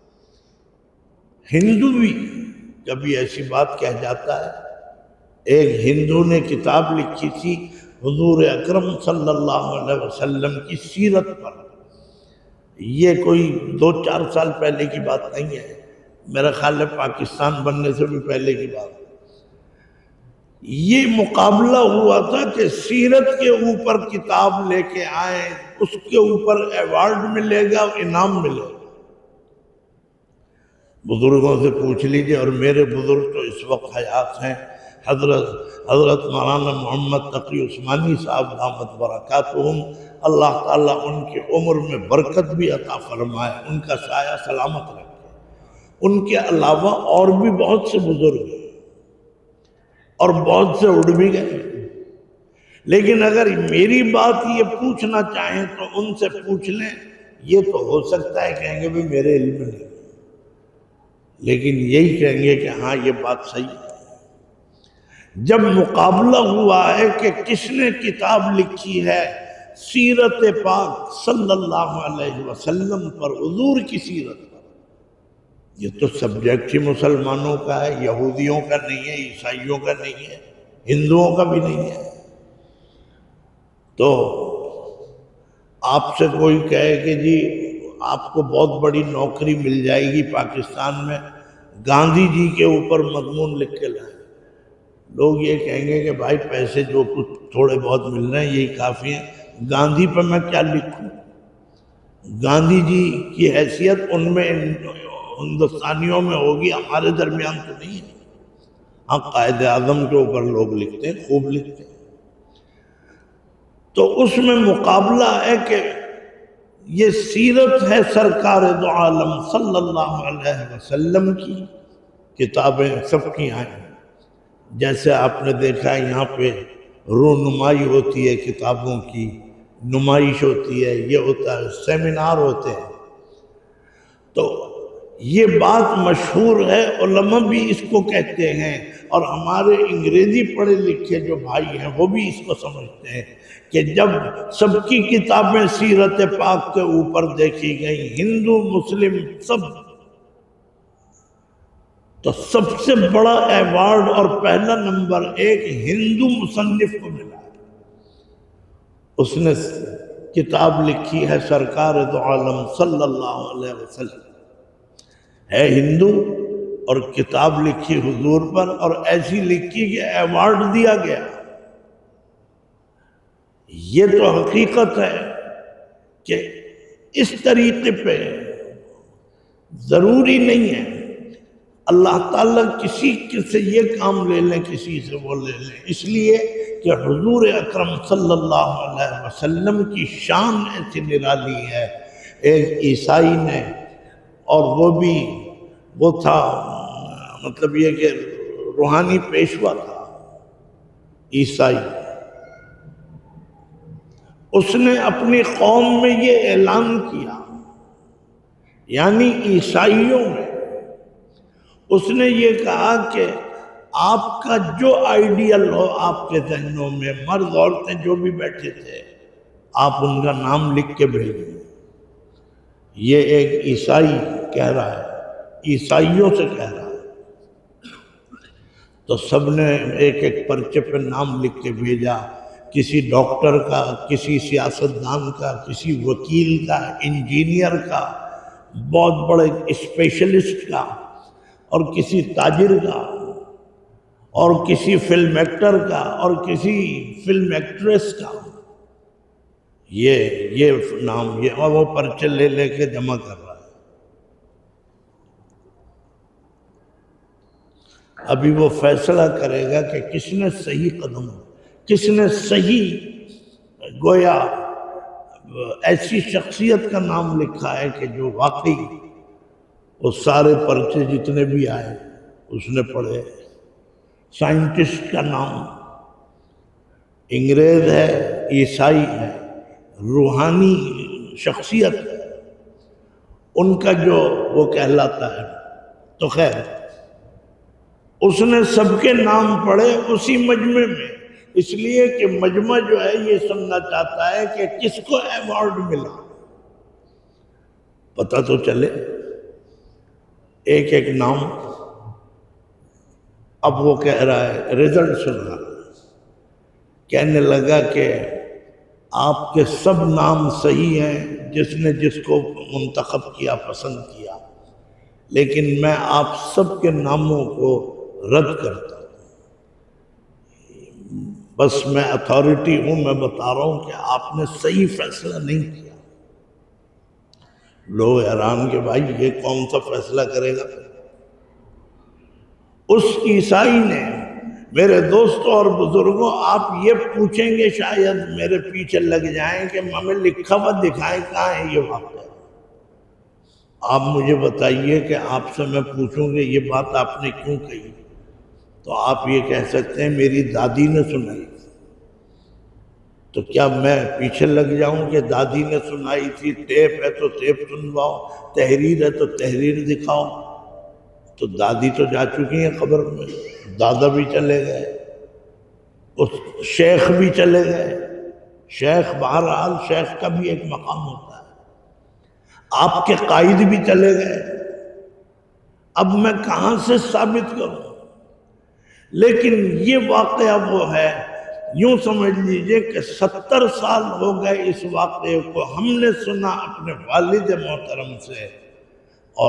ہندو بھی کبھی ایسی بات کہہ جاتا ہے۔ ایک ہندو نے کتاب لکھی تھی حضور اکرم صلی اللہ علیہ وسلم کی سیرت پر، یہ کوئی دو چار سال پہلے کی بات نہیں ہے، میرا خیال ہے پاکستان بننے سے بھی پہلے کی بات۔ یہ مقابلہ ہوا تھا کہ سیرت کے اوپر کتاب لے کے آئیں، اس کے اوپر ایوارڈ ملے گا، انعام ملے گا۔ بزرگوں سے پوچھ لیجئے، اور میرے بزرگ تو اس وقت حیات ہیں، حضرت حضرت مولانا محمد تقی عثمانی صاحب دامت برکاتہم، اللہ تعالیٰ ان کی عمر میں برکت بھی عطا فرمائے، ان کا سایہ سلامت رکھے۔ ان کے علاوہ اور بھی بہت سے بزرگ ہیں اور بہت سے اڑ بھی گئے، لیکن اگر میری بات یہ پوچھنا چاہیں تو ان سے پوچھ لیں۔ یہ تو ہو سکتا ہے کہیں گے بھی میرے علم نہیں، لیکن یہی کہیں گے کہ ہاں یہ بات صحیح ہے۔ جب مقابلہ ہوا ہے کہ کس نے کتاب لکھی ہے سیرت پاک صلی اللہ علیہ وسلم پر، حضور کی سیرت پر، یہ تو سبجیکٹ ہی مسلمانوں کا ہے، یہودیوں کا نہیں ہے، عیسائیوں کا نہیں ہے، ہندوؤں کا بھی نہیں ہے۔ تو آپ سے کوئی کہے کہ جی آپ کو بہت بڑی نوکری مل جائے گی پاکستان میں، گاندھی جی کے اوپر مضمون لکھ کے لائیں، لوگ یہ کہیں گے کہ بھائی پیسے جو کچھ تھوڑے بہت مل رہے ہیں یہی کافی ہیں، گاندھی پر میں کیا لکھوں؟ گاندھی جی کی حیثیت ان میں ہندوستانیوں میں ہوگی، ہمارے درمیان تو نہیں ہے۔ ہاں قائد اعظم کے اوپر لوگ لکھتے ہیں، خوب لکھتے ہیں۔ تو اس میں مقابلہ ہے کہ یہ سیرت ہے سرکار دو عالم صلی اللہ علیہ وسلم کی، کتابیں سب کی آئیں، جیسے آپ نے دیکھا ہے یہاں پہ رونمائی ہوتی ہے، کتابوں کی نمائش ہوتی ہے، یہ ہوتا ہے، سیمینار ہوتے ہیں۔ تو یہ بات مشہور ہے، علماء بھی اس کو کہتے ہیں، اور ہمارے انگریزی پڑھے لکھے جو بھائی ہیں وہ بھی اس کو سمجھتے ہیں کہ جب سب کی کتابیں سیرت پاک کے اوپر دیکھی گئیں، ہندو مسلم سب، تو سب سے بڑا ایوارڈ اور پہلا نمبر ایک ہندو مصنف کو ملا۔ اس نے کتاب لکھی ہے سرکار دو عالم صلی اللہ علیہ وسلم، ہے ہندو اور کتاب لکھی حضور پر، اور ایسی لکھی کہ ایوارڈ دیا گیا۔ یہ تو حقیقت ہے کہ اس طریقے پہ ضروری نہیں ہے اللہ تعالیٰ کسی سے یہ کام لے لیں، کسی سے وہ لے لیں، اس لیے کہ حضور اکرم صلی اللہ علیہ وسلم کی شان ایسی نرالی ہے۔ ایک عیسائی نے، اور وہ بھی وہ تھا مطلب یہ کہ روحانی پیشوا تھا عیسائی، اس نے اپنی قوم میں یہ اعلان کیا، یعنی عیسائیوں میں اس نے یہ کہا کہ آپ کا جو آئیڈیل ہو آپ کے ذہنوں میں، مرد عورتیں جو بھی بیٹھے تھے، آپ ان کا نام لکھ کے بھیجیں۔ یہ ایک عیسائی کہہ رہا ہے، عیسائیوں سے کہہ رہا ہے۔ تو سب نے ایک ایک پرچے پہ نام لکھ کے بھیجا، کسی ڈاکٹر کا، کسی سیاستدان کا، کسی وکیل کا، انجینئر کا، بہت بڑے اسپیشلسٹ کا، اور کسی تاجر کا، اور کسی فلم ایکٹر کا، اور کسی فلم ایکٹریس کا، یہ یہ نام، یہ اور وہ پرچے لے لے کے جمع کر رہا ہے۔ ابھی وہ فیصلہ کرے گا کہ کس نے صحیح قدم، کس نے صحیح گویا ایسی شخصیت کا نام لکھا ہے کہ جو واقعی وہ سارے پرچے جتنے بھی آئے اس نے پڑھے، سائنٹسٹ کا نام، انگریز ہے، عیسائی ہے، روحانی شخصیت ہے، ان کا جو وہ کہلاتا ہے. تو خیر اس نے سب کے نام پڑھے اسی مجمع میں، اس لیے کہ مجمع جو ہے یہ سننا چاہتا ہے کہ کس کو ایوارڈ ملا، پتہ تو چلے. ایک ایک نام. اب وہ کہہ رہا ہے، رزلٹ سنا، کہنے لگا کہ آپ کے سب نام صحیح ہیں جس نے جس کو منتخب کیا، پسند کیا، لیکن میں آپ سب کے ناموں کو رد کرتا ہوں. بس میں اتھارٹی ہوں، میں بتا رہا ہوں کہ آپ نے صحیح فیصلہ نہیں کیا. لوگ حیران کہ بھائی یہ کون سا فیصلہ کرے گا. اس عیسائی نے، میرے دوستوں اور بزرگوں، آپ یہ پوچھیں گے شاید میرے پیچھے لگ جائیں کہ ہمیں لکھا ہوا دکھائیں کہاں ہے یہ واقعہ. آپ مجھے بتائیے کہ آپ سے میں پوچھوں گے یہ بات آپ نے کیوں کہی، تو آپ یہ کہہ سکتے ہیں میری دادی نے سنائی. تو کیا میں پیچھے لگ جاؤں کہ دادی نے سنائی تھی، ٹیپ ہے تو ٹیپ سنواؤ، تحریر ہے تو تحریر دکھاؤ. تو دادی تو جا چکی ہیں قبر میں، دادا بھی چلے گئے، اس شیخ بھی چلے گئے. شیخ بہرحال شیخ کا بھی ایک مقام ہوتا ہے. آپ کے قائد بھی چلے گئے. اب میں کہاں سے ثابت کروں؟ لیکن یہ واقعہ وہ ہے، یوں سمجھ لیجئے کہ ستر سال ہو گئے اس واقعے کو ہم نے سنا اپنے والد محترم سے، اور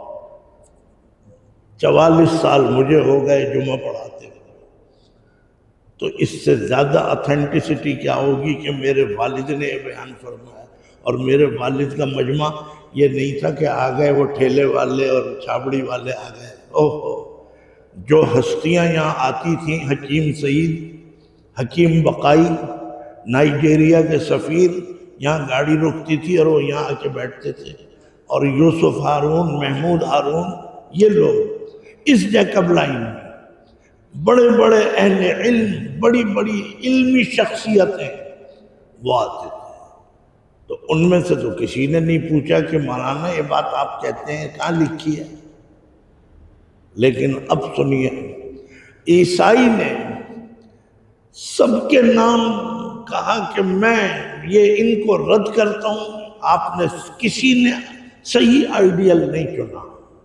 چوالیس سال مجھے ہو گئے جمعہ پڑھاتے ہوئے. تو اس سے زیادہ اتھینٹسٹی کیا ہوگی کہ میرے والد نے یہ بیان فرمایا. اور میرے والد کا مجمع یہ نہیں تھا کہ آ گئے وہ ٹھیلے والے اور چھابڑی والے آ گئے. اوہ جو ہستیاں یہاں آتی تھیں، حکیم سعید، حکیم بقائی، نائجیریا کے سفیر، یہاں گاڑی رکتی تھی اور وہ یہاں آ کے بیٹھتے تھے. اور یوسف ہارون، محمود ہارون، یہ لوگ اس جیکب لائن میں بڑے بڑے اہل علم، بڑی بڑی علمی شخصیتیں وہ آتے تھے. تو ان میں سے تو کسی نے نہیں پوچھا کہ مولانا یہ بات آپ کہتے ہیں کہاں لکھی ہے. لیکن اب سنیے، عیسائی نے سب کے نام کہا کہ میں یہ ان کو رد کرتا ہوں. آپ نے کسی نے صحیح آئیڈیل نہیں چنا.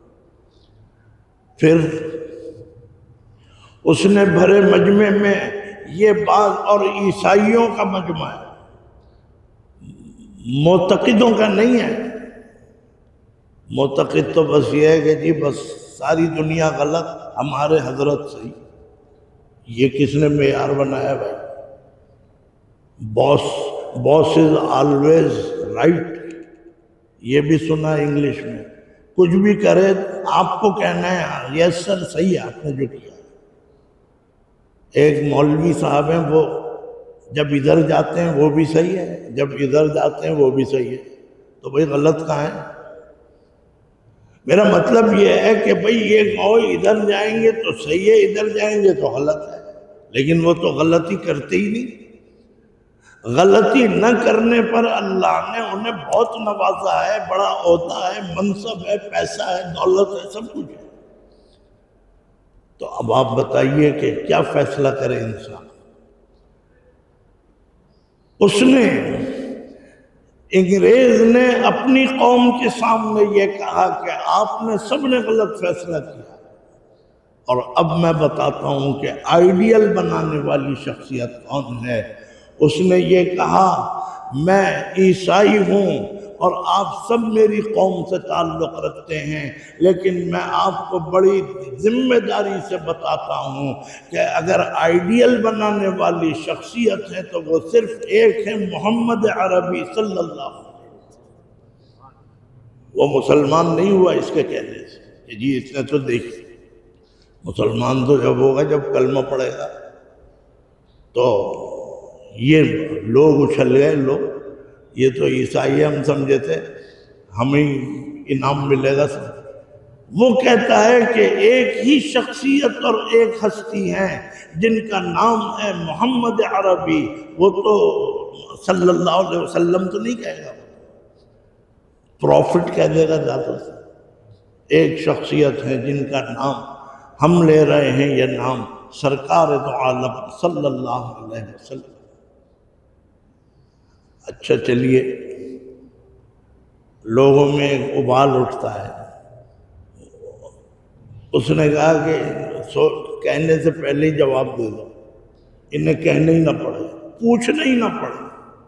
پھر اس نے بھرے مجمع میں یہ بات، اور عیسائیوں کا مجمع ہے، معتقدوں کا نہیں ہے. معتقد تو بس یہ ہے کہ جی بس ساری دنیا غلط، ہمارے حضرت صحیح. یہ کس نے معیار بنایا بھائی؟ باس باس از آلویز رائٹ، یہ بھی سنا انگلش میں. کچھ بھی کرے آپ کو کہنا ہے یس سر صحیح ہے آپ نے جو کیا. ایک مولوی صاحب ہیں، وہ جب ادھر جاتے ہیں وہ بھی صحیح ہے، جب ادھر جاتے ہیں وہ بھی صحیح ہے. تو بھئی غلط کہاں ہے؟ میرا مطلب یہ ہے کہ بھئی یہ گاؤں ادھر جائیں گے تو صحیح ہے، ادھر جائیں گے تو غلط ہے. لیکن وہ تو غلطی کرتے ہی نہیں. غلطی نہ کرنے پر اللہ نے انہیں بہت نوازا ہے، بڑا عہدہ ہے، منصب ہے، پیسہ ہے، دولت ہے، سب کچھ ہے. تو اب آپ بتائیے کہ کیا فیصلہ کرے انسان. اس نے، انگریز نے اپنی قوم کے سامنے یہ کہا کہ آپ نے سب نے غلط فیصلہ کیا. اور اب میں بتاتا ہوں کہ آئیڈیل بنانے والی شخصیت کون ہے. اس نے یہ کہا میں عیسائی ہوں اور آپ سب میری قوم سے تعلق رکھتے ہیں، لیکن میں آپ کو بڑی ذمہ داری سے بتاتا ہوں کہ اگر آئیڈیل بنانے والی شخصیت ہے تو وہ صرف ایک ہے، محمد عربی صلی اللہ علیہ وسلم. وہ مسلمان نہیں ہوا اس کے کہنے سے کہ جی اس نے تو دیکھی. مسلمان تو جب ہوگا جب کلمہ پڑھے گا. تو یہ لوگ اچھل گئے، لوگ یہ تو عیسائی ہم سمجھے تھے ہمیں انعام ملے گا سب. وہ کہتا ہے کہ ایک ہی شخصیت اور ایک ہستی ہیں جن کا نام ہے محمد عربی، وہ تو صلی اللہ علیہ وسلم تو نہیں کہے گا، پروفٹ کہہ دے گا زیادہ سے۔ ایک شخصیت ہے جن کا نام ہم لے رہے ہیں، یہ نام سرکار دو عالم صلی اللہ علیہ وسلم۔ اچھا چلیے، لوگوں میں ایک ابال اٹھتا ہے، اس نے کہا کہ سو کہنے سے پہلے ہی جواب دے دو، انہیں کہنے ہی نہ پڑے، پوچھنا ہی نہ پڑے۔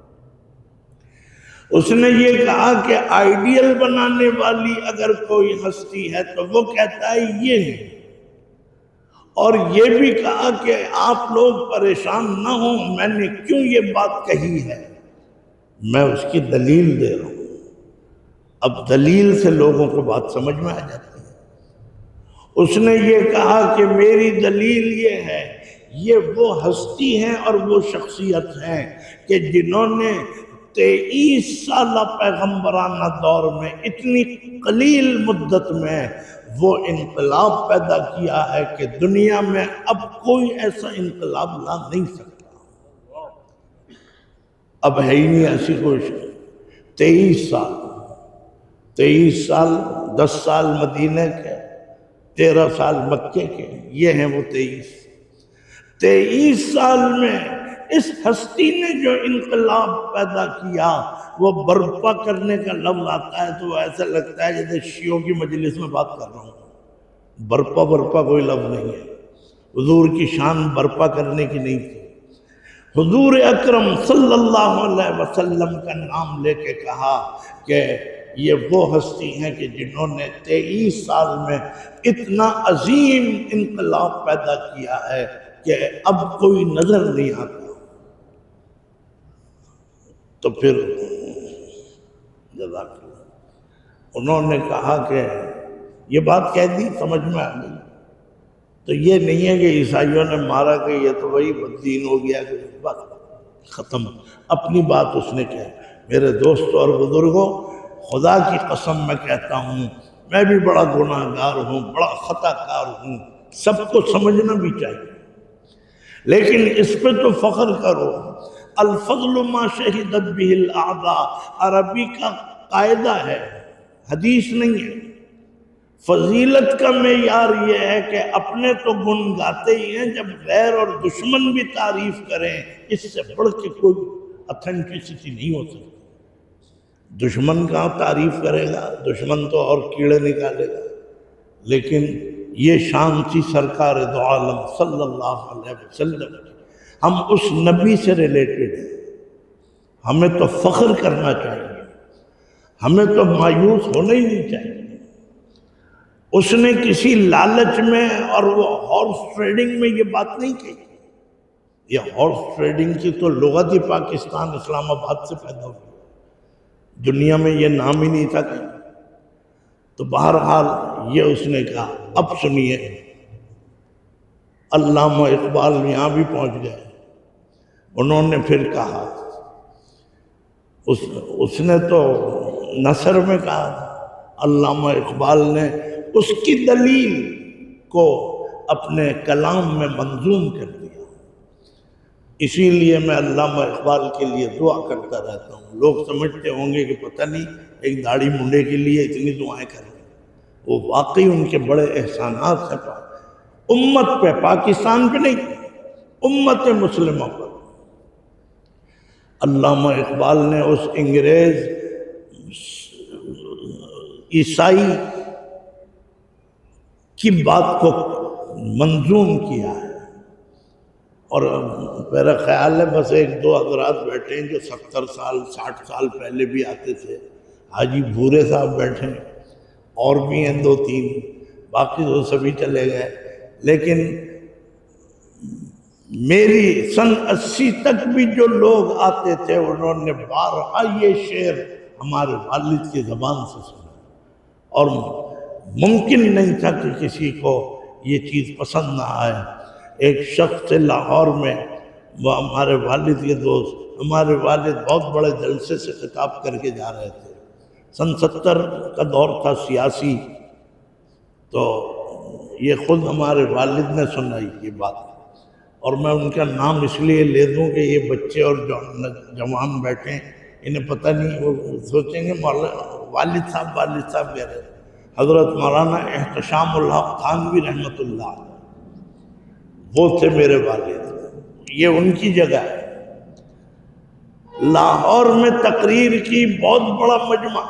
اس نے یہ کہا کہ آئیڈیل بنانے والی اگر کوئی ہستی ہے تو وہ کہتا ہے یہ ہے، اور یہ بھی کہا کہ آپ لوگ پریشان نہ ہوں، میں نے کیوں یہ بات کہی ہے، میں اس کی دلیل دے رہا ہوں۔ اب دلیل سے لوگوں کو بات سمجھ میں آ جاتی ہے۔ اس نے یہ کہا کہ میری دلیل یہ ہے، یہ وہ ہستی ہیں اور وہ شخصیت ہیں کہ جنہوں نے تیئیس سالہ پیغمبرانہ دور میں اتنی قلیل مدت میں وہ انقلاب پیدا کیا ہے کہ دنیا میں اب کوئی ایسا انقلاب لا نہیں سکتا، اب ہے ہی نہیں ایسی کوئی۔ تیئیس سال تیئیس سال دس سال مدینہ کے، تیرہ سال مکے کے، یہ ہیں وہ تیئیس تیئیس سال میں اس ہستی نے جو انقلاب پیدا کیا، وہ برپا کرنے کا لفظ آتا ہے تو ایسا لگتا ہے جیسے شیعوں کی مجلس میں بات کر رہا ہوں۔ برپا برپا کوئی لفظ نہیں ہے، حضور کی شان برپا کرنے کی نہیں تھی۔ حضور اکرم صلی اللہ علیہ وسلم کا نام لے کے کہا کہ یہ وہ ہستی ہیں کہ جنہوں نے تیئیس سال میں اتنا عظیم انقلاب پیدا کیا ہے کہ اب کوئی نظر نہیں آتا۔ تو پھر جزاک اللہ، انہوں نے کہا کہ یہ بات کہہ دی، سمجھ میں آ گئی، تو یہ نہیں ہے کہ عیسائیوں نے مارا کہ یہ تو وہی بددین ہو گیا کہ بات ختم، اپنی بات اس نے کہی۔ میرے دوستوں اور بزرگوں، خدا کی قسم میں کہتا ہوں، میں بھی بڑا گناہ گار ہوں، بڑا خطا کار ہوں، سب کو سمجھنا بھی چاہیے، لیکن اس پہ تو فخر کرو۔ الفضل ما شہدت به الاعداء عربی کا قاعدہ ہے، حدیث نہیں ہے۔ فضیلت کا معیار یہ ہے کہ اپنے تو گن گاتے ہی ہیں، جب غیر اور دشمن بھی تعریف کریں، اس سے بڑھ کے کوئی اتھینٹسٹی نہیں ہو سکتی۔ دشمن کہاں تعریف کرے گا، دشمن تو اور کیڑے نکالے گا، لیکن یہ شان تھی سرکار دو عالم صلی اللہ علیہ وسلم۔ ہم اس نبی سے ریلیٹڈ ہیں، ہمیں تو فخر کرنا چاہیے، ہمیں تو مایوس ہونا ہی نہیں چاہیے۔ اس نے کسی لالچ میں اور وہ ہارس ٹریڈنگ میں یہ بات نہیں کہی۔ یہ ہارس ٹریڈنگ کی تو لغت ہی پاکستان اسلام آباد سے پیدا ہوئی، دنیا میں یہ نام ہی نہیں تھا کہیں۔ تو بہرحال یہ اس نے کہا۔ اب سنیے، علامہ اقبال یہاں بھی پہنچ گئے، انہوں نے پھر کہا، اس, اس نے تو نثر میں کہا تھا، علامہ اقبال نے اس کی دلیل کو اپنے کلام میں منظوم کر دیا۔ اسی لیے میں علامہ اقبال کے لیے دعا کرتا رہتا ہوں۔ لوگ سمجھتے ہوں گے کہ پتہ نہیں ایک داڑھی منڈے کے لیے اتنی دعائیں کر رہے ہیں، وہ واقعی ان کے بڑے احسانات ہیں امت پہ، پاکستان پہ نہیں، امت مسلمہ پر۔ علامہ اقبال نے اس انگریز عیسائی کی بات کو منظوم کیا ہے، اور میرا خیال ہے بس ایک دو حضرات بیٹھے ہیں جو ستر سال ساٹھ سال پہلے بھی آتے تھے، حاجی بھورے صاحب بیٹھے ہیں، اور بھی ہیں دو تین، باقی تو سبھی چلے گئے۔ لیکن میری سن اسی تک بھی جو لوگ آتے تھے، انہوں نے بارہا یہ شعر ہمارے والد کی زبان سے سنا، اور ممکن نہیں تھا کہ کسی کو یہ چیز پسند نہ آئے۔ ایک شخص سے لاہور میں، وہ ہمارے والد کے دوست، ہمارے والد بہت بڑے جلسے سے خطاب کر کے جا رہے تھے، سن ستر کا دور تھا سیاسی، تو یہ خود ہمارے والد نے سنائی یہ بات، اور میں ان کا نام اس لیے لے دوں کہ یہ بچے اور جوان بیٹھے ہیں، انہیں پتہ نہیں، وہ سوچیں گے والد صاحب والد صاحب کہہ رہے ہیں۔ حضرت مولانا احتشام الحق تھانوی رحمۃ اللہ، وہ تھے میرے والد، یہ ان کی جگہ ہے۔ لاہور میں تقریر کی، بہت بڑا مجمع،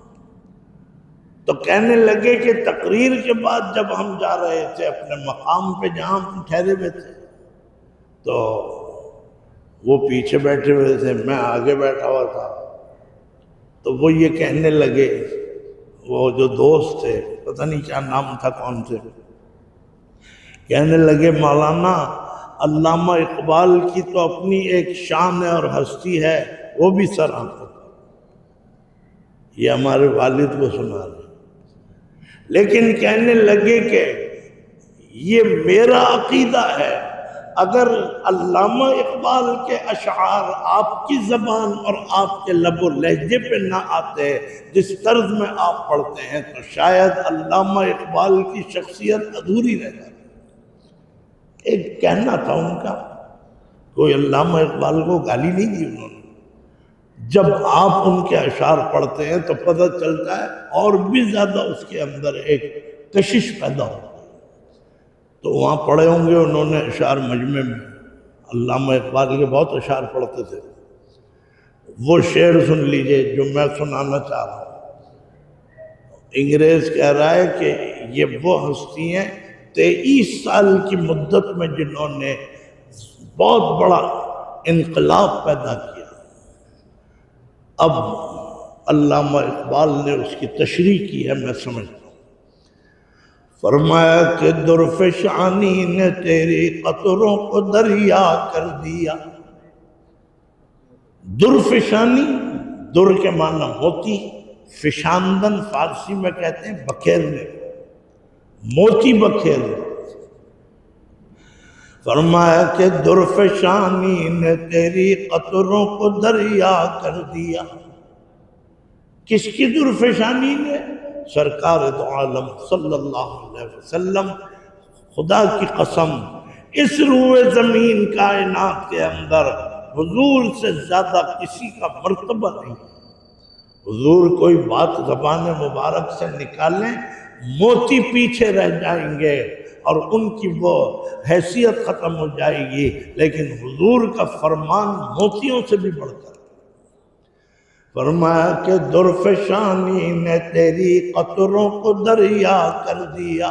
تو کہنے لگے کہ تقریر کے بعد جب ہم جا رہے تھے اپنے مقام پہ جہاں ہم ٹھہرے ہوئے تھے، تو وہ پیچھے بیٹھے ہوئے تھے، میں آگے بیٹھا ہوا تھا، تو وہ یہ کہنے لگے، وہ جو دوست تھے، پتہ نہیں کیا نام تھا کون سے، کہنے لگے مولانا علامہ اقبال کی تو اپنی ایک شان ہے اور ہستی ہے، وہ بھی سر آنکھوں۔ یہ ہمارے والد کو سنا رہے، لیکن کہنے لگے کہ یہ میرا عقیدہ ہے، اگر علامہ اقبال کے اشعار آپ کی زبان اور آپ کے لب و لہجے پہ نہ آتے جس طرز میں آپ پڑھتے ہیں، تو شاید علامہ اقبال کی شخصیت ادھوری رہ جاتی۔ ایک کہنا تھا ان کا، کوئی علامہ اقبال کو گالی نہیں دی انہوں نے۔ جب آپ ان کے اشعار پڑھتے ہیں تو پتہ چلتا ہے اور بھی زیادہ اس کے اندر ایک کشش پیدا ہوتا ہے۔ تو وہاں پڑھے ہوں گے انہوں نے اشعار مجمع میں، علامہ اقبال کے بہت اشعار پڑھتے تھے۔ وہ شعر سن لیجئے جو میں سنانا چاہ رہا ہوں۔ انگریز کہہ رہا ہے کہ یہ وہ ہستی ہیں تیئیس سال کی مدت میں جنہوں نے بہت بڑا انقلاب پیدا کیا۔ اب علامہ اقبال نے اس کی تشریح کی ہے، میں سمجھتا ہوں۔ فرمایا کہ درفشانی نے تیری قطروں کو دریا کر دیا۔ درفشانی، در کے معنی موتی، فشاندن فارسی میں کہتے ہیں بکھیرنے، موتی بکھیرنے۔ فرمایا کہ درفشانی نے تیری قطروں کو دریا کر دیا۔ کس کی درفشانی نے؟ سرکار دو عالم صلی اللہ علیہ وسلم۔ خدا کی قسم اس روئے زمین کائنات کے اندر حضور سے زیادہ کسی کا مرتبہ نہیں۔ حضور کوئی بات زبان مبارک سے نکالیں، موتی پیچھے رہ جائیں گے اور ان کی وہ حیثیت ختم ہو جائے گی، لیکن حضور کا فرمان موتیوں سے بھی بڑھ کر۔ فرمایا کہ درفشانی نے تیری قطروں کو دریا کر دیا،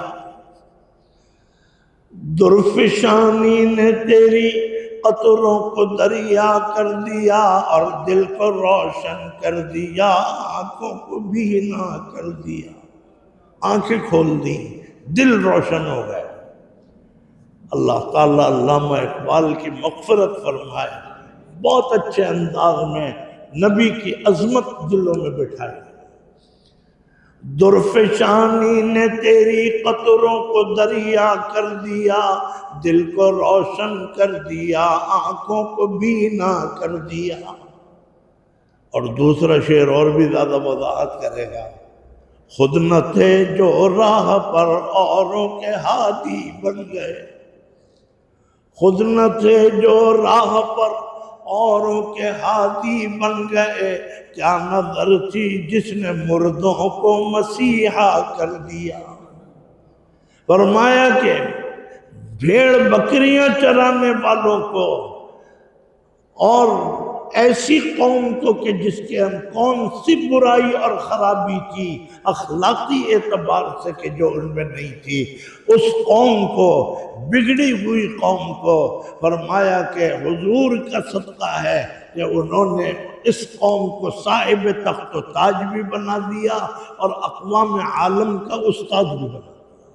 درفشانی نے تیری قطروں کو دریا کر دیا، اور دل کو روشن کر دیا، آنکھوں کو بینا کر دیا۔ آنکھیں کھول دی، دل روشن ہو گئے۔ اللہ تعالیٰ علامہ اقبال کی مغفرت فرمائے، بہت اچھے انداز میں نبی کی عظمت دلوں میں بٹھائی۔ درفشانی نے تیری قطروں کو دریا کر دیا، دل کو روشن کر دیا، آنکھوں کو بینا کر دیا۔ اور دوسرا شعر اور بھی زیادہ وضاحت کرے گا۔ خود نہ تھے جو راہ پر اوروں کے ہادی بن گئے، خود نہ تھے جو راہ پر اوروں کے ہادی بن گئے، کیا نظر تھی جس نے مردوں کو مسیحا کر دیا۔ فرمایا کہ بھیڑ بکریاں چرانے والوں کو اور ایسی قوم کو کہ جس کے ہم کون سی برائی اور خرابی تھی اخلاقی اعتبار سے کہ جو ان میں نہیں تھی، اس قوم کو، بگڑی ہوئی قوم کو، فرمایا کہ حضور کا صدقہ ہے کہ انہوں نے اس قوم کو صاحب تخت و تاج بھی بنا دیا اور اقوام عالم کا استاد بھی بنا دیا۔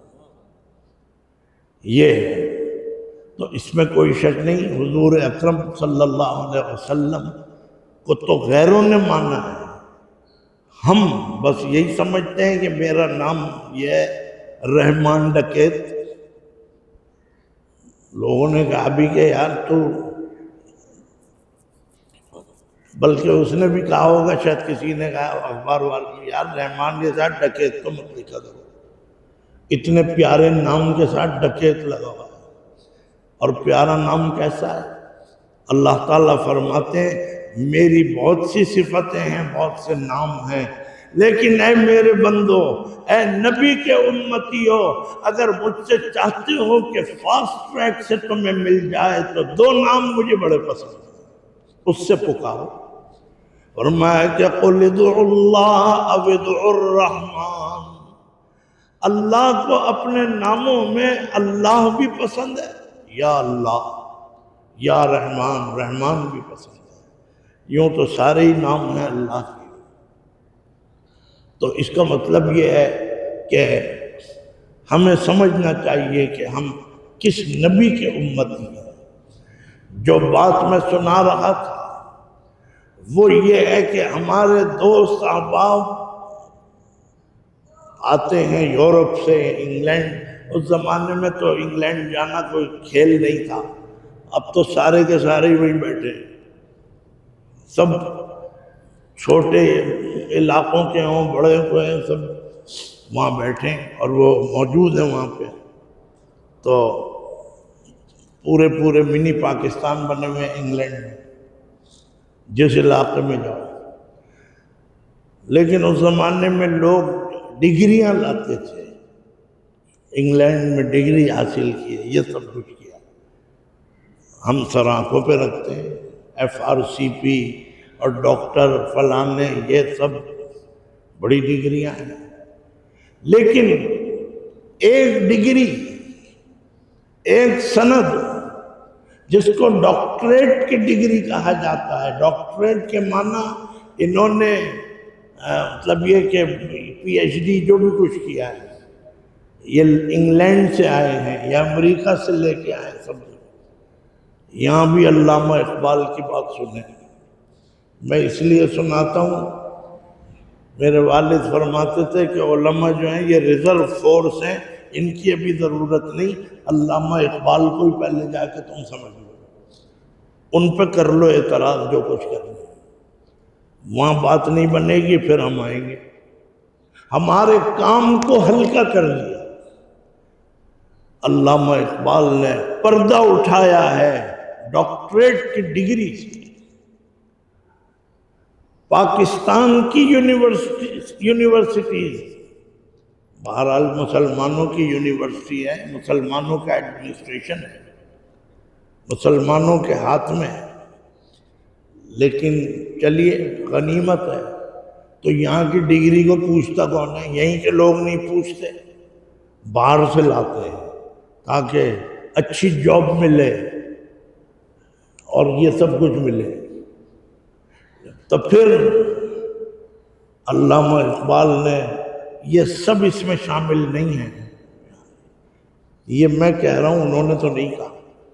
یہ تو اس میں کوئی شک نہیں، حضور اکرم صلی اللہ علیہ وسلم کو تو غیروں نے مانا ہے، ہم بس یہی سمجھتے ہیں کہ میرا نام یہ ہے رحمان ڈکیت۔ لوگوں نے کہا بھی کہ یار تو، بلکہ اس نے بھی کہا ہوگا، شاید کسی نے کہا اخبار والے، یار رحمان کے ساتھ ڈکیت تو مت لکھا کرو۔ اتنے پیارے نام کے ساتھ ڈکیت لگا ہوا ہے۔ اور پیارا نام کیسا ہے؟ اللہ تعالیٰ فرماتے ہیں میری بہت سی صفتیں ہیں، بہت سے نام ہیں، لیکن اے میرے بندو، اے نبی کے امتیو، اگر مجھ سے چاہتے ہو کہ فاسٹ ٹریک سے تمہیں مل جائے تو دو نام مجھے بڑے پسند ہیں، اس سے پکارو۔ فرمایا کہ قُلِ ادْعُوا اللَّهَ أَوِ ادْعُوا الرَّحْمَنَ، اللہ کو اپنے ناموں میں اللہ بھی پسند ہے، یا اللہ، یا رحمان، رحمان بھی پسند ہے۔ یوں تو سارے ہی نام ہیں اللہ کے۔ تو اس کا مطلب یہ ہے کہ ہمیں سمجھنا چاہیے کہ ہم کس نبی کے امتی ہیں۔ جو بات میں سنا رہا تھا وہ یہ ہے کہ ہمارے دوست احباب آتے ہیں یورپ سے، انگلینڈ، اس زمانے میں تو انگلینڈ جانا کوئی کھیل نہیں تھا، اب تو سارے کے سارے ہی وہیں بیٹھے ہیں، سب چھوٹے علاقوں کے ہوں، بڑے ہوئے ہیں، سب وہاں بیٹھے ہیں اور وہ موجود ہیں وہاں پہ۔ تو پورے پورے منی پاکستان بنے ہوئے ہیں انگلینڈ میں، جس علاقے میں جاؤ۔ لیکن اس زمانے میں لوگ ڈگریاں لاتے تھے، انگلینڈ میں ڈگری حاصل کی، یہ سب کچھ کیا۔ ہم سر آنکھوں پہ رکھتے ہیں ایف آر سی پی اور ڈاکٹر فلانے، یہ سب بڑی ڈگریاں ہیں، لیکن ایک ڈگری، ایک سند جس کو ڈاکٹریٹ کی ڈگری کہا جاتا ہے، ڈاکٹریٹ کے معنی انہوں نے مطلب یہ کہ پی ایچ ڈی جو بھی کچھ کیا ہے، یہ انگلینڈ سے آئے ہیں یا امریکہ سے لے کے آئے ہیں، سب یہاں بھی علامہ اقبال کی بات سنیں۔ میں اس لیے سناتا ہوں، میرے والد فرماتے تھے کہ علماء جو ہیں یہ ریزرو فورس ہیں، ان کی ابھی ضرورت نہیں، علامہ اقبال کو ہی پہلے جا کے تم سمجھ لو، ان پہ کر لو اعتراض جو کچھ کرنا، وہاں بات نہیں بنے گی، پھر ہم آئیں گے۔ ہمارے کام کو ہلکا کر دیا۔ علامہ اقبال نے پردہ اٹھایا ہے ڈاکٹریٹ کی ڈگری سے۔ پاکستان کی یونیورسٹیز، بہرحال مسلمانوں کی یونیورسٹی ہے، مسلمانوں کا ایڈمنسٹریشن ہے، مسلمانوں کے ہاتھ میں ہے، لیکن چلیے غنیمت ہے۔ تو یہاں کی ڈگری کو پوچھتا کون ہے؟ یہیں کے لوگ نہیں پوچھتے، باہر سے لاتے ہیں تاکہ اچھی جاب ملے اور یہ سب کچھ ملے۔ تو پھر علامہ اقبال نے یہ سب اس میں شامل نہیں ہیں، یہ میں کہہ رہا ہوں، انہوں نے تو نہیں کہا۔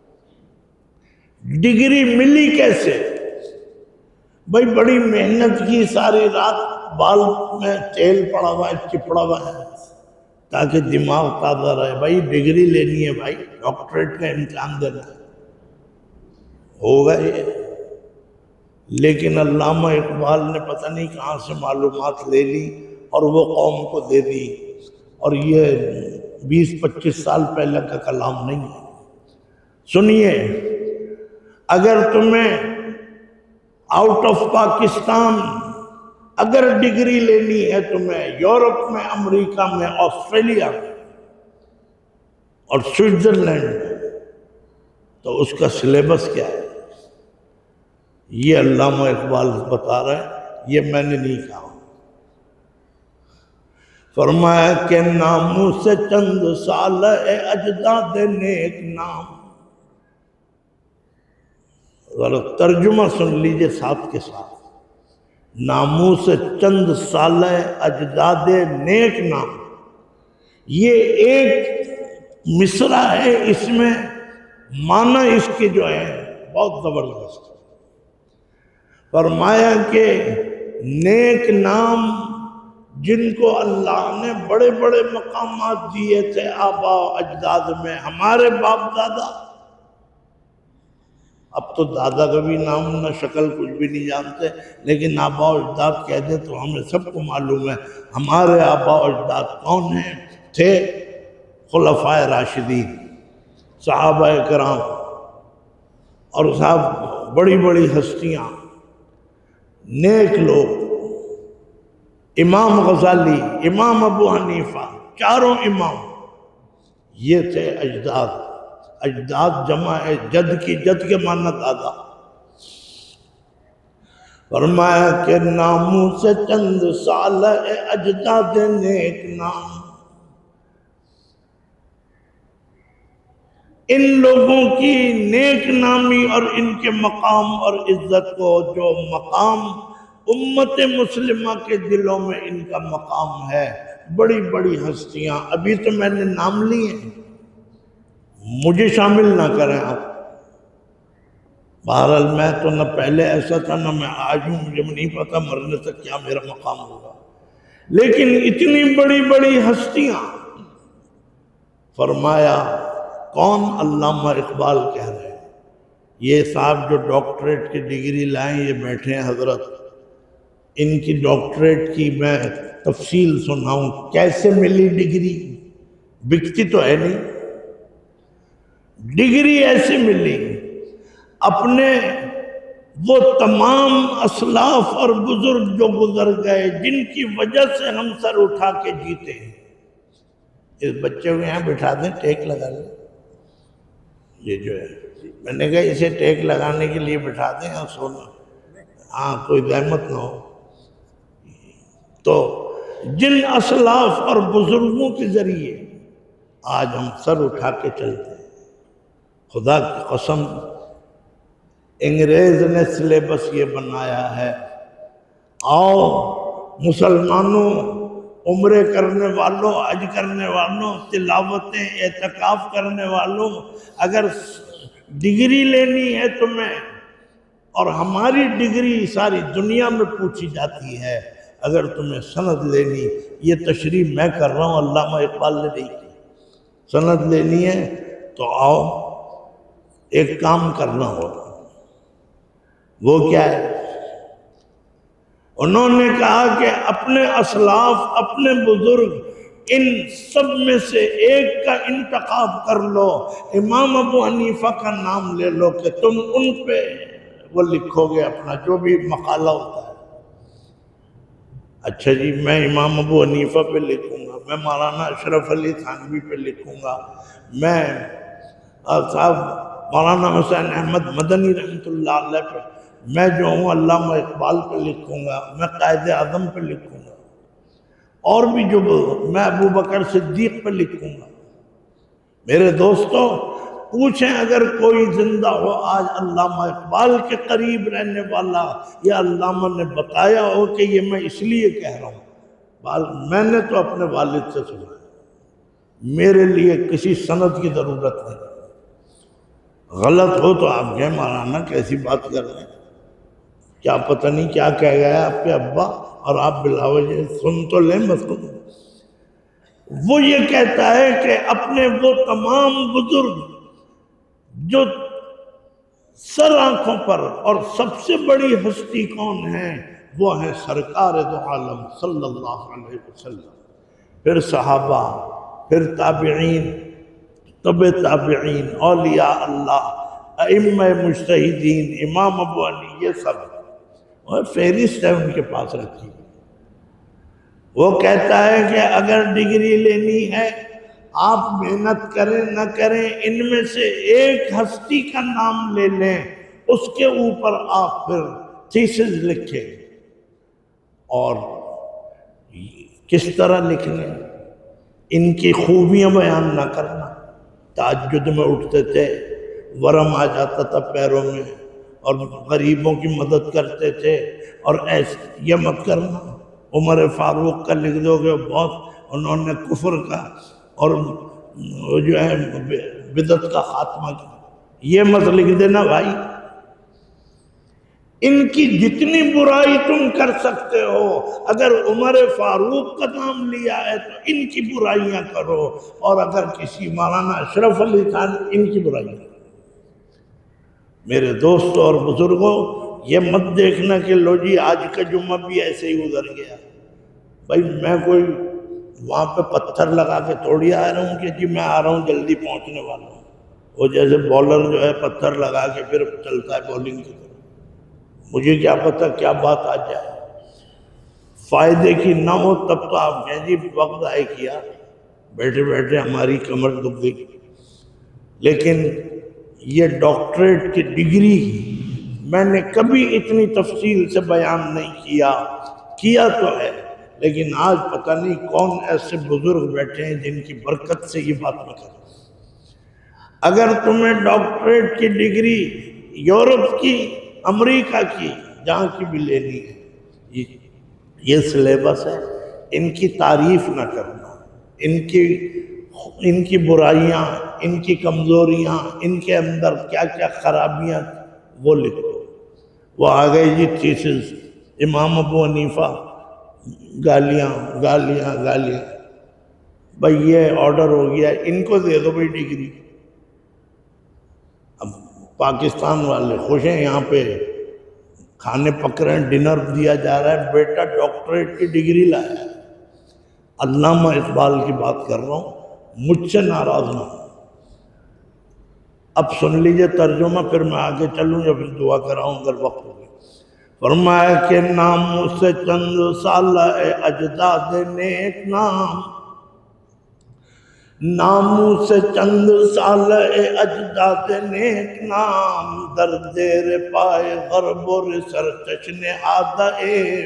ڈگری ملی کیسے؟ بھائی بڑی محنت کی، ساری رات بال میں تیل پڑا ہوا ہے، چپڑا ہوا ہے تاکہ دماغ تازہ رہے۔ بھائی ڈگری لینی ہے، بھائی ڈاکٹریٹ کا امتحان دینا ہے، ہوگا یہ۔ لیکن علامہ اقبال نے پتہ نہیں کہاں سے معلومات لے لی اور وہ قوم کو دے دی، اور یہ بیس پچیس سال پہلے کا کلام نہیں ہے۔ سنیے، اگر تمہیں آؤٹ آف پاکستان اگر ڈگری لینی ہے، تمہیں یورپ میں، امریکہ میں، آسٹریلیا میں اور سوئٹزرلینڈ میں، تو اس کا سلیبس کیا ہے؟ یہ علامہ اقبال بتا رہے ہیں، یہ میں نے نہیں کہا۔ فرمایا کہ ناموں سے چند سال اے اجداد نیک نام، ذرا ترجمہ سن لیجئے ساتھ کے ساتھ۔ ناموں سے چند سال اجداد نیک نام، یہ ایک مصرع ہے، اس میں معنی اس کے جو ہے بہت زبردست۔ فرمایا کہ نیک نام جن کو اللہ نے بڑے بڑے مقامات دیے تھے آبا و اجداد میں، ہمارے باپ دادا، اب تو دادا کا بھی نام نہ شکل کچھ بھی نہیں جانتے، لیکن آبا و اجداد کہہ دیں تو ہمیں سب کو معلوم ہے ہمارے آبا و اجداد کون ہیں تھے۔ خلفائے راشدین، صحابہ کرام، اور صاحب بڑی بڑی ہستیاں، نیک لوگ، امام غزالی، امام ابو حنیفہ، چاروں امام، یہ تھے اجداد۔ اجداد جمع ہے جد کی، جد کے معنی دادا۔ فرمایا کہ ناموں سے چند سال اے اجداد نیک نام، ان لوگوں کی نیک نامی اور ان کے مقام اور عزت کو، جو مقام امت مسلمہ کے دلوں میں ان کا مقام ہے، بڑی بڑی ہستیاں، ابھی تو میں نے نام لیے، مجھے شامل نہ کریں آپ۔ بہرحال میں تو نہ پہلے ایسا تھا نہ میں آج ہوں، مجھے نہیں پتا مرنے تک کیا میرا مقام ہوگا، لیکن اتنی بڑی بڑی ہستیاں۔ فرمایا کون؟ علامہ اقبال کہہ رہے ہیں۔ یہ صاحب جو ڈاکٹریٹ کی ڈگری لائیں، یہ بیٹھے ہیں حضرت، ان کی ڈاکٹریٹ کی میں تفصیل سناؤں، کیسے ملی ڈگری؟ بکتی تو ہے نہیں، ڈگری ایسے ملی، اپنے وہ تمام اسلاف اور بزرگ جو گزر گئے، جن کی وجہ سے ہم سر اٹھا کے جیتے ہیں۔ اس بچے کو یہاں بٹھا دیں، ٹیک لگا لیں، یہ جو ہے میں نے کہا اسے ٹیک لگانے کے لیے بٹھا دیں اور سونا، ہاں کوئی زحمت نہ ہو۔ تو جن اسلاف اور بزرگوں کے ذریعے آج ہم سر اٹھا کے چلتے ہیں، خدا کی قسم انگریز نے سلیبس یہ بنایا ہے، آؤ مسلمانوں، عمرے کرنے والوں، حج کرنے والوں، تلاوتیں، اعتکاف کرنے والوں، اگر ڈگری لینی ہے تمہیں، اور ہماری ڈگری ساری دنیا میں پوچھی جاتی ہے، اگر تمہیں سند لینی، یہ تشریح میں کر رہا ہوں، علامہ اقبال نے نہیں کی، سند لینی ہے تو آؤ، ایک کام کرنا ہوگا۔ وہ کیا ہے؟ انہوں نے کہا کہ اپنے اسلاف، اپنے بزرگ، ان سب میں سے ایک کا انتخاب کر لو، امام ابو حنیفہ کا نام لے لو کہ تم ان پہ وہ لکھو گے اپنا جو بھی مقالہ ہوتا ہے۔ اچھا جی، میں امام ابو حنیفہ پہ لکھوں گا، میں مولانا اشرف علی تھانوی پہ لکھوں گا، میں صاحب مولانا حسین احمد مدنی رحمۃ اللہ علیہ پہ، میں جو ہوں علامہ اقبال پہ لکھوں گا، میں قائد اعظم پہ لکھوں گا، اور بھی جو میں ابو بکر صدیق پہ لکھوں گا۔ میرے دوستوں پوچھیں اگر کوئی زندہ ہو آج علامہ اقبال کے قریب رہنے والا، یا علامہ نے بتایا ہو کہ یہ میں اس لیے کہہ رہا ہوں، میں نے تو اپنے والد سے سنا ہے، میرے لیے کسی سند کی ضرورت نہیں۔ غلط ہو تو آپ کہیں مولانا کیسی بات کر رہے ہیں، کیا پتہ نہیں کیا کہہ گیا آپ کے ابا، اور آپ بلاوجہ سن تو لیں مسئلہ۔ وہ یہ کہتا ہے کہ اپنے وہ تمام بزرگ جو سر آنکھوں پر، اور سب سے بڑی ہستی کون ہے؟ وہ ہیں سرکار دو عالم صلی اللہ علیہ وسلم، پھر صحابہ، پھر تابعین، تبع تابعین، اولیاء اللہ، ائمہ مجتہدین، امام ابو علی، یہ سب اور فہرست ہے ان کے پاس رکھی۔ وہ کہتا ہے کہ اگر ڈگری لینی ہے آپ محنت کریں نہ کریں، ان میں سے ایک ہستی کا نام لے لیں، اس کے اوپر آپ پھر تھیسس لکھیں، اور کس طرح لکھنے؟ ان کی خوبیاں بیان نہ کرنا، تہجد میں اٹھتے تھے، ورم آ جاتا تھا پیروں میں، اور غریبوں کی مدد کرتے تھے، اور ایسے یہ مت کرنا عمر فاروق کا لکھ دو گے بہت انہوں نے کفر کا اور جو ہے بدعت کا خاتمہ کیا، یہ مت لکھ دینا بھائی۔ ان کی جتنی برائی تم کر سکتے ہو، اگر عمر فاروق کا نام لیا ہے تو ان کی برائیاں کرو، اور اگر کسی مولانا اشرف علی خان ان کی برائیاں کرو۔ میرے دوستوں اور بزرگوں، یہ مت دیکھنا کہ لو جی آج کا جمعہ بھی ایسے ہی گزر گیا، بھائی میں کوئی وہاں پہ پتھر لگا کے توڑی آ رہا ہوں کہ جی میں آ رہا ہوں جلدی پہنچنے والا ہوں. وہ جیسے بولر جو ہے پتھر لگا کے پھر چلتا ہے بولنگ کی طرف. مجھے کیا پتہ کیا بات آ جائے فائدے کی نہ ہو. تب تو آپ کہیں جی وقت ضائع کیا، بیٹھے بیٹھے ہماری کمر دکھ گئی. لیکن یہ ڈاکٹریٹ کی ڈگری میں نے کبھی اتنی تفصیل سے بیان نہیں کیا کیا تو ہے، لیکن آج پتہ نہیں کون ایسے بزرگ بیٹھے ہیں جن کی برکت سے یہ بات میں کروں. اگر تمہیں ڈاکٹریٹ کی ڈگری یورپ کی، امریکہ کی، جہاں کی بھی لینی ہے، یہ سلیبس ہے. ان کی تعریف نہ کرنا، ان کی ان کی برائیاں، ان کی کمزوریاں، ان کے اندر کیا کیا خرابیاں وہ لکھو. وہ آ گئی جی تھیسس امام ابو حنیفہ، گالیاں گالیاں گالیاں. بھئی یہ آرڈر ہو گیا، ان کو دے دو بھئی ڈگری. اب پاکستان والے خوش ہیں، یہاں پہ کھانے پک رہے ہیں، ڈنر دیا جا رہا ہے، بیٹا ڈاکٹریٹ کی ڈگری لایا ہے. علامہ اقبال کی بات کر رہا ہوں، مجھ سے ناراض نہ ہوں. اب سن لیجئے ترجمہ، پھر میں آگے چلوں یا پھر دعا کراؤں اگر وقت ہوگی. فرمایا کہ ناموں سے چند سالہ اجداد نیک نام، ناموں سے چند سالہ اجداد نیک نام، در دیر پائے غرب و رسر چشن آدائے.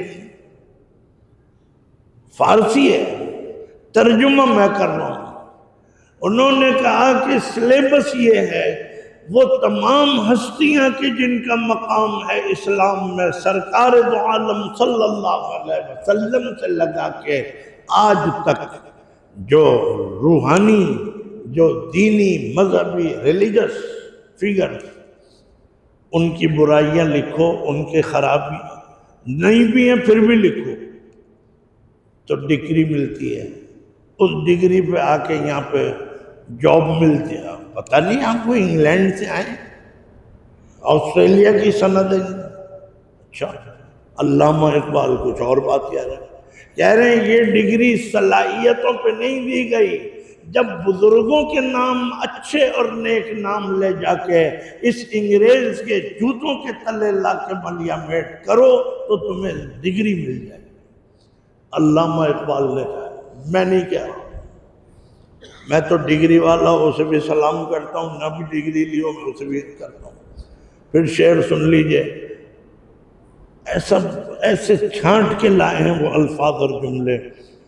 فارسی ہے، ترجمہ میں کر رہا ہوں. انہوں نے کہا کہ سلیبس یہ ہے، وہ تمام ہستیاں کی جن کا مقام ہے اسلام میں، سرکار دو عالم صلی اللہ علیہ وسلم سے لگا کے آج تک جو روحانی، جو دینی، مذہبی، ریلیجس فگر، ان کی برائیاں لکھو، ان کے خرابی نہیں بھی ہیں پھر بھی لکھو تو ڈگری ملتی ہے. اس ڈگری پہ آ کے یہاں پہ جاب ملتی ہے. پتہ نہیں آپ کو انگلینڈ سے آئے، آسٹریلیا کی سند ہے. اچھا، علامہ اقبال کچھ اور بات کہہ رہے ہیں. کہہ رہے ہیں یہ ڈگری صلاحیتوں پہ نہیں دی گئی. جب بزرگوں کے نام اچھے اور نیک نام لے جا کے اس انگریز کے جوتوں کے تلے لا کے ملیا میٹ کرو تو تمہیں ڈگری مل جائے. علامہ اقبال نے کہا، میں نہیں کہہ رہا. میں تو ڈگری والا اسے بھی سلام کرتا ہوں، نہ بھی ڈگری لیو میں اسے بھی کرتا ہوں. پھر شعر سن لیجئے، ایسا ایسے چھانٹ کے لائے ہیں وہ الفاظ اور جملے.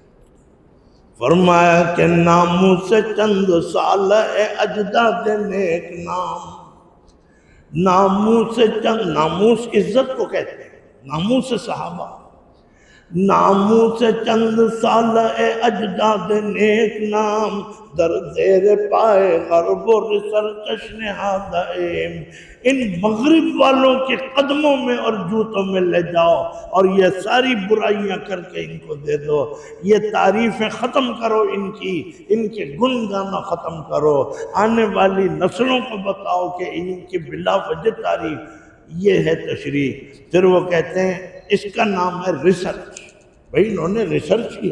فرمایا کہ ناموں سے چند سال اے اجداد نیک نام، ناموں سے چند، ناموس عزت کو کہتے ہیں، ناموس صحابہ. ناموں سے چند سال اے اجداد نیک نام، در زیر پائے غرب و رسر چشن ہادائم. ان مغرب والوں کے قدموں میں اور جوتوں میں لے جاؤ اور یہ ساری برائیاں کر کے ان کو دے دو. یہ تعریفیں ختم کرو، ان کی ان کے گن گانا ختم کرو. آنے والی نسلوں کو بتاؤ کہ ان کی بلا وجہ تعریف. یہ ہے تشریح. پھر وہ کہتے ہیں اس کا نام ہے ریسرچ. بھئی انہوں نے ریسرچ کیا.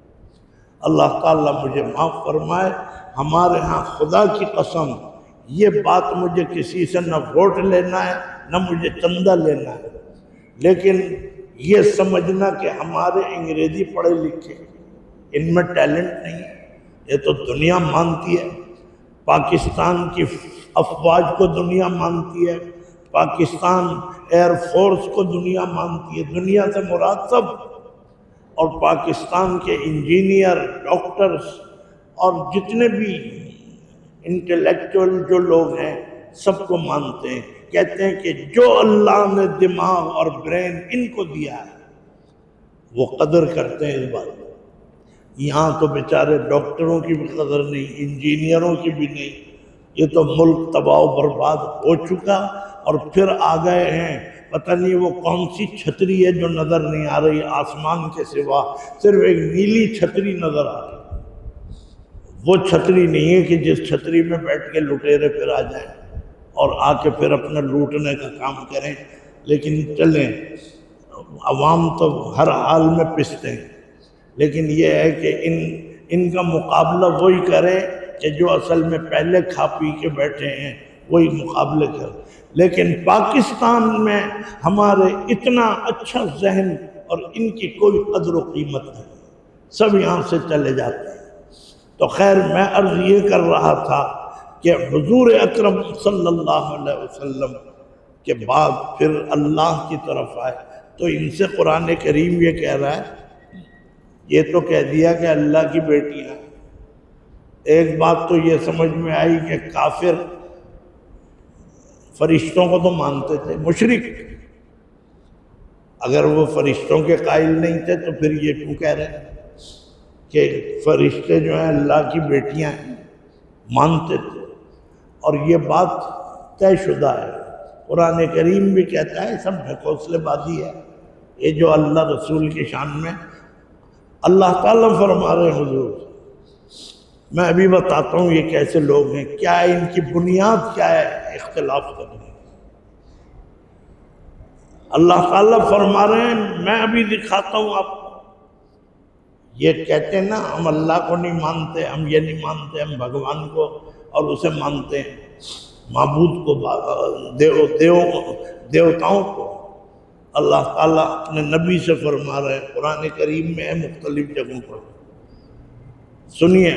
اللہ تعالیٰ مجھے معاف فرمائے. ہمارے ہاں خدا کی قسم یہ بات مجھے کسی سے نہ ووٹ لینا ہے نہ مجھے چندہ لینا ہے، لیکن یہ سمجھنا کہ ہمارے انگریزی پڑھے لکھے ان میں ٹیلنٹ نہیں ہے. یہ تو دنیا مانتی ہے، پاکستان کی افواج کو دنیا مانتی ہے، پاکستان ایئر فورس کو دنیا مانتی ہے. دنیا سے مراد سب، اور پاکستان کے انجینئر، ڈاکٹرز اور جتنے بھی انٹلیکچوئل جو لوگ ہیں سب کو مانتے ہیں. کہتے ہیں کہ جو اللہ نے دماغ اور برین ان کو دیا ہے وہ قدر کرتے ہیں اس بات. یہاں تو بیچارے ڈاکٹروں کی بھی قدر نہیں، انجینئروں کی بھی نہیں. یہ تو ملک تباہ و برباد ہو چکا اور پھر آ گئے ہیں. پتہ نہیں وہ کون سی چھتری ہے جو نظر نہیں آ رہی آسمان کے سوا، صرف ایک نیلی چھتری نظر آ رہی. وہ چھتری نہیں ہے کہ جس چھتری میں بیٹھ کے لٹیرے پھر آ جائیں اور آ کے پھر اپنا لوٹنے کا کام کریں. لیکن چلیں، عوام تو ہر حال میں پستے ہیں. لیکن یہ ہے کہ ان ان کا مقابلہ وہی کرے کہ جو اصل میں پہلے کھا پی کے بیٹھے ہیں وہی مقابلے کرے۔ لیکن پاکستان میں ہمارے اتنا اچھا ذہن اور ان کی کوئی قدر و قیمت نہیں، سب یہاں سے چلے جاتے ہیں۔ تو خیر میں عرض یہ کر رہا تھا کہ حضور اکرم صلی اللہ علیہ وسلم کے بعد پھر اللہ کی طرف آئے تو ان سے قرآن کریم یہ کہہ رہا ہے، یہ تو کہہ دیا کہ اللہ کی بیٹیاں ہیں۔ ایک بات تو یہ سمجھ میں آئی کہ کافر فرشتوں کو تو مانتے تھے، مشرک اگر وہ فرشتوں کے قائل نہیں تھے تو پھر یہ کیوں کہہ رہے ہیں کہ فرشتے جو ہیں اللہ کی بیٹیاں ہیں، مانتے تھے۔ اور یہ بات طے شدہ ہے، قرآن کریم بھی کہتا ہے، سب ڈھکوسلے بازی ہے یہ جو اللہ رسول کی شان میں اللہ تعالیٰ فرما رہے ہیں۔ حضور میں ابھی بتاتا ہوں یہ کیسے لوگ ہیں، کیا ہے ان کی بنیاد، کیا ہے اختلاف کرنے۔ اللہ تعالیٰ فرما رہے ہیں، میں ابھی دکھاتا ہوں آپ کو۔ یہ کہتے ہیں نا ہم اللہ کو نہیں مانتے، ہم یہ نہیں مانتے، ہم بھگوان کو اور اسے مانتے ہیں، معبود کو، دیو دیو دیوتاؤں کو۔ اللہ تعالیٰ اپنے نبی سے فرما رہے ہیں، قرآن کریم میں ہے مختلف جگہوں پر، سنیے۔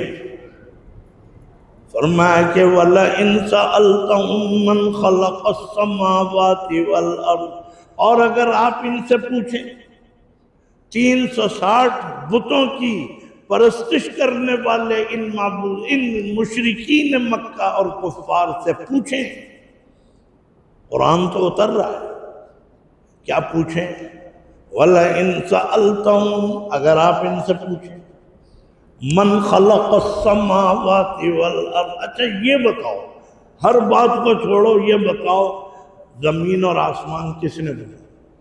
فرمایا کہ وَلَئِن سَأَلْتَهُم مَّنْ خَلَقَ السَّمَاوَاتِ وَالْأَرْضِ، اور اگر آپ ان سے پوچھیں تین سو ساٹھ بتوں کی پرستش کرنے والے ان معبود ان مشرکین مکہ اور کفار سے پوچھیں، قرآن تو اتر رہا ہے، کیا پوچھیں؟ وَلَئِن سَأَلْتَهُم، اگر آپ ان سے پوچھیں من خلق السماوات والارض، اچھا یہ بتاؤ، ہر بات کو چھوڑو، یہ بتاؤ زمین اور آسمان کس نے بنایا؟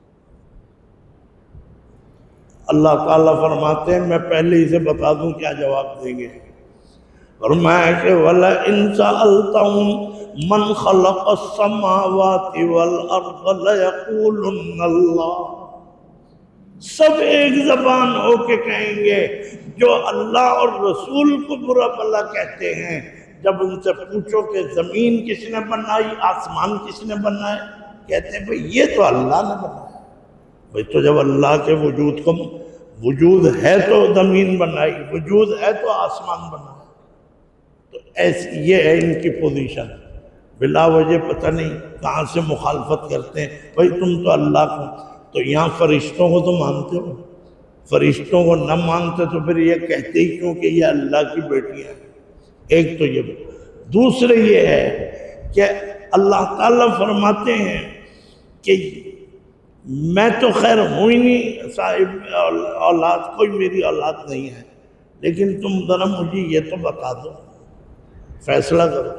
اللہ تعالیٰ فرماتے ہیں میں پہلے ہی سے بتا دوں کیا جواب دیں گے۔ فرمایا کہ وَلَئِن سَأَلْتَهُم مَّنْ خَلَقَ السَّمَاوَاتِ وَالْأَرْضَ لَيَقُولُنَّ اللَّهُ، سب ایک زبان ہو کے کہیں گے، جو اللہ اور رسول کو برا بھلا کہتے ہیں، جب ان سے پوچھو کہ زمین کس نے بنائی، آسمان کس نے بنائے، کہتے ہیں بھئی یہ تو اللہ نے بنایا۔ بھئی تو جب اللہ کے وجود کو وجود ہے تو زمین بنائی، وجود ہے تو آسمان بنایا۔ تو ایسی یہ ہے ان کی پوزیشن، بلا وجہ پتہ نہیں کہاں سے مخالفت کرتے ہیں۔ بھئی تم تو اللہ کو، تو یہاں فرشتوں کو تو مانتے ہو، فرشتوں کو نہ مانتے تو پھر یہ کہتے ہی کیوں کہ یہ اللہ کی بیٹیاں ہیں؟ ایک تو یہ، دوسرے یہ ہے کہ اللہ تعالیٰ فرماتے ہیں کہ میں تو خیر ہوں ہی نہیں صاحب اولاد، کوئی میری اولاد نہیں ہے، لیکن تم ذرا مجھے یہ تو بتا دو، فیصلہ کرو،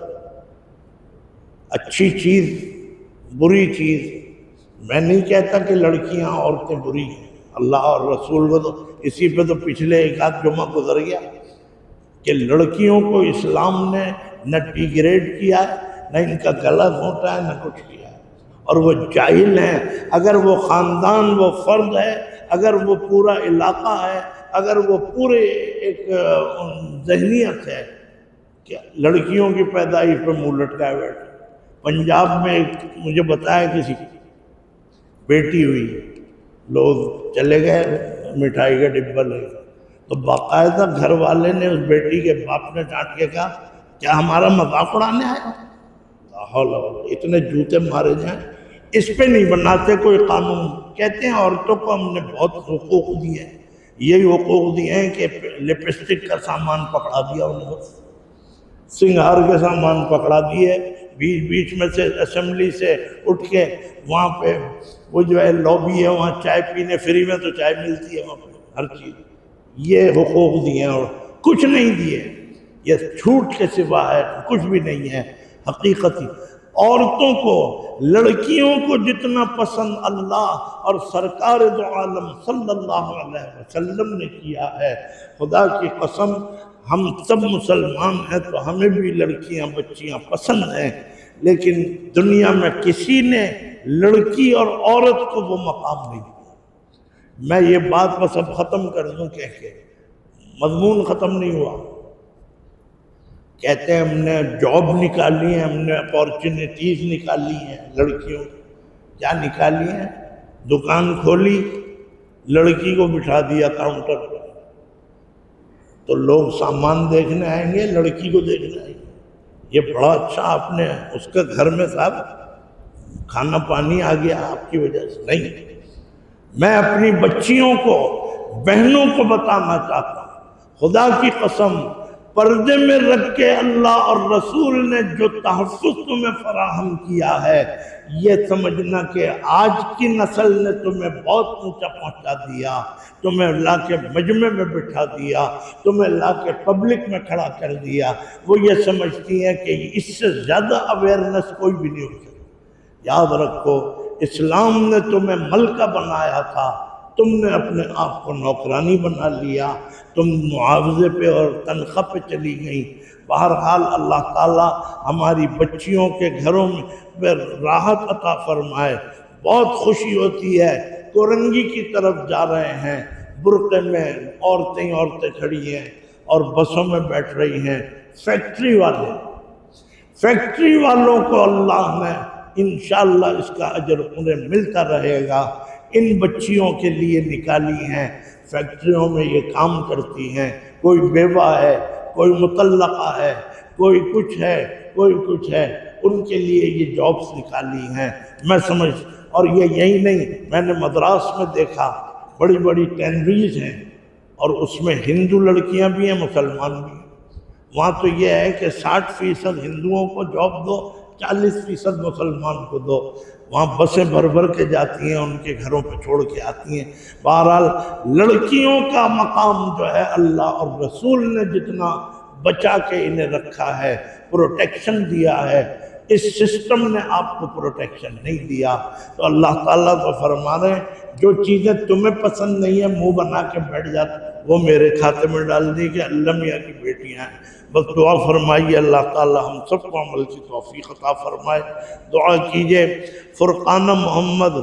اچھی چیز بری چیز۔ میں نہیں کہتا کہ لڑکیاں عورتیں بری ہیں، اللہ اور رسول کو تو اسی پہ تو پچھلے ایک آدھ جمعہ گزر گیا کہ لڑکیوں کو اسلام نے نہ ڈیگریڈ کیا ہے، نہ ان کا گلا گھونٹا ہے، نہ کچھ کیا ہے، اور وہ جاہل ہیں۔ اگر وہ خاندان، وہ فرد ہے، اگر وہ پورا علاقہ ہے، اگر وہ پورے ایک ذہنیت ہے کہ لڑکیوں کی پیدائش پہ منہ لٹکائے بیٹھے۔ پنجاب میں ایک مجھے بتایا کسی بیٹی ہوئی، لوگ چلے گئے مٹھائی کا ڈبہ لے گئے، تو باقاعدہ گھر والے نے اس بیٹی کے باپ نے ڈانٹ کے کہا کیا ہمارا مذاق اڑانے آیا؟ اتنے جوتے مارے جائیں، اس پہ نہیں بناتے کوئی قانون۔ کہتے ہیں عورتوں کو ہم نے بہت حقوق دیے ہیں، یہی حقوق دیے ہیں کہ لپسٹک کا سامان پکڑا دیا انہوں نے، سنگھار کے سامان پکڑا دیے، بیچ بیچ میں سے اسمبلی سے اٹھ کے وہاں پہ وہ جو ہے لابی ہے، وہاں چائے پینے، فری میں تو چائے ملتی ہے وہاں پہ، ہر چیز۔ یہ حقوق دیے ہیں اور کچھ نہیں دیے، یہ جھوٹ کے سوا ہے، کچھ بھی نہیں ہے حقیقتی۔ عورتوں کو، لڑکیوں کو جتنا پسند اللہ اور سرکار دو عالم صلی اللہ علیہ وسلم نے کیا ہے، خدا کی قسم ہم سب مسلمان ہیں تو ہمیں بھی لڑکیاں بچیاں پسند ہیں، لیکن دنیا میں کسی نے لڑکی اور عورت کو وہ مقام نہیں دیا۔ میں یہ بات بس اب ختم کر دوں کہہ کے، مضمون ختم نہیں ہوا. کہتے ہیں ہم نے جاب نکالی ہے، ہم نے اپارچونیٹیز نکالی ہیں لڑکیوں. کیا نکالی ہیں؟ دکان کھولی، لڑکی کو بٹھا دیا کاؤنٹر پر، تو لوگ سامان دیکھنے آئیں گے، لڑکی کو دیکھنے آئیں گے. یہ بڑا اچھا آپ نے اس کے گھر میں صاحب کھانا پانی آ گیا آپ کی وجہ سے. نہیں، میں اپنی بچیوں کو، بہنوں کو بتانا چاہتا ہوں، خدا کی قسم پردے میں رکھ کے اللہ اور رسول نے جو تحفظ تمہیں فراہم کیا ہے، یہ سمجھنا کہ آج کی نسل نے تمہیں بہت اونچا پہنچا دیا، تمہیں لا کے مجمع میں بٹھا دیا، تمہیں لا کے پبلک میں کھڑا کر دیا. وہ یہ سمجھتی ہیں کہ اس سے زیادہ اویئرنس کوئی بھی نہیں ہو سکتی. یاد رکھو، اسلام نے تمہیں ملکہ بنایا تھا، تم نے اپنے آپ کو نوکرانی بنا لیا، تم معاوضے پہ اور تنخواہ پہ چلی گئی. بہرحال اللہ تعالیٰ ہماری بچیوں کے گھروں میں راحت عطا فرمائے. بہت خوشی ہوتی ہے، کورنگی کی طرف جا رہے ہیں، برقعے میں عورتیں عورتیں کھڑی ہیں اور بسوں میں بیٹھ رہی ہیں. فیکٹری والے فیکٹری والوں کو اللہ نے انشاءاللہ اس کا اجر انہیں ملتا رہے گا. ان بچیوں کے لیے نکالی ہیں، فیکٹریوں میں یہ کام کرتی ہیں. کوئی بیوہ ہے، کوئی مطلقہ ہے، کوئی کچھ ہے، کوئی کچھ ہے، ان کے لیے یہ جابس نکالی ہیں. میں سمجھ، اور یہ یہی نہیں، میں نے مدراس میں دیکھا بڑی بڑی ٹینریز ہیں اور اس میں ہندو لڑکیاں بھی ہیں، مسلمان بھی ہیں. وہاں تو یہ ہے کہ ساٹھ فیصد ہندوؤں کو جاب دو، چالیس فیصد مسلمان کو دو. وہاں بسیں بھر بھر کے جاتی ہیں، ان کے گھروں پہ چھوڑ کے آتی ہیں. بہرحال لڑکیوں کا مقام جو ہے اللہ اور رسول نے جتنا بچا کے انہیں رکھا ہے، پروٹیکشن دیا ہے، اس سسٹم نے آپ کو پروٹیکشن نہیں دیا. تو اللہ تعالیٰ تو فرما رہے ہیں جو چیزیں تمہیں پسند نہیں ہیں منہ بنا کے بیٹھ جاتے وہ میرے کھاتے میں ڈال دی کہ اللہ میاں کی بیٹیاں ہیں. بس دعا فرمائیے اللہ تعالیٰ ہم سب کو عمل کی توفیق عطا فرمائے. دعا کیجئے فرقانہ محمد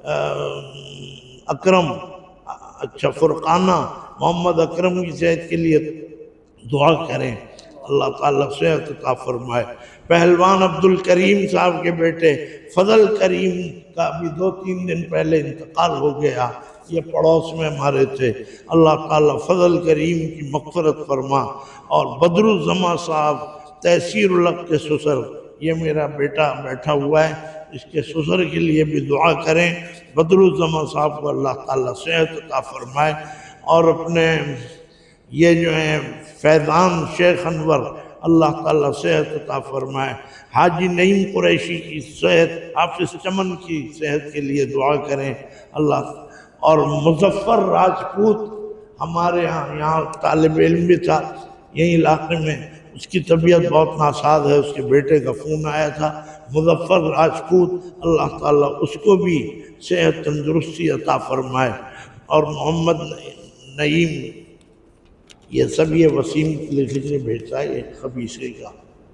اکرم، اچھا فرقانہ محمد اکرم کی صحت کے لیے دعا کریں، اللہ تعالیٰ صحت عطا فرمائے. پہلوان عبد الکریم صاحب کے بیٹے فضل کریم کا بھی دو تین دن پہلے انتقال ہو گیا، یہ پڑوس میں ہمارے تھے. اللہ تعالیٰ فضل کریم کی مغفرت فرما. اور بدر الزماں صاحب تحصیر الحق کے سسر، یہ میرا بیٹا بیٹھا ہوا ہے، اس کے سسر کے لیے بھی دعا کریں. بدر الزماں صاحب کو اللہ تعالیٰ صحت عطا فرمائے. اور اپنے یہ جو ہیں فیضان شیخ انور، اللہ تعالیٰ صحت عطا فرمائے. حاجی نعیم قریشی کی صحت، حافظ چمن کی صحت کے لیے دعا کریں اللہ. اور مظفر راجپوت ہمارے ہاں یہاں طالب علم بھی تھا یہی علاقے میں، اس کی طبیعت بہت ناساز ہے، اس کے بیٹے کا فون آیا تھا. مظفر راجپوت اللہ تعالیٰ اس کو بھی صحت تندرستی عطا فرمائے. اور محمد نعیم، یہ سب یہ وسیم لکھ کے بھیجتا ہے، یہ خبیثے کا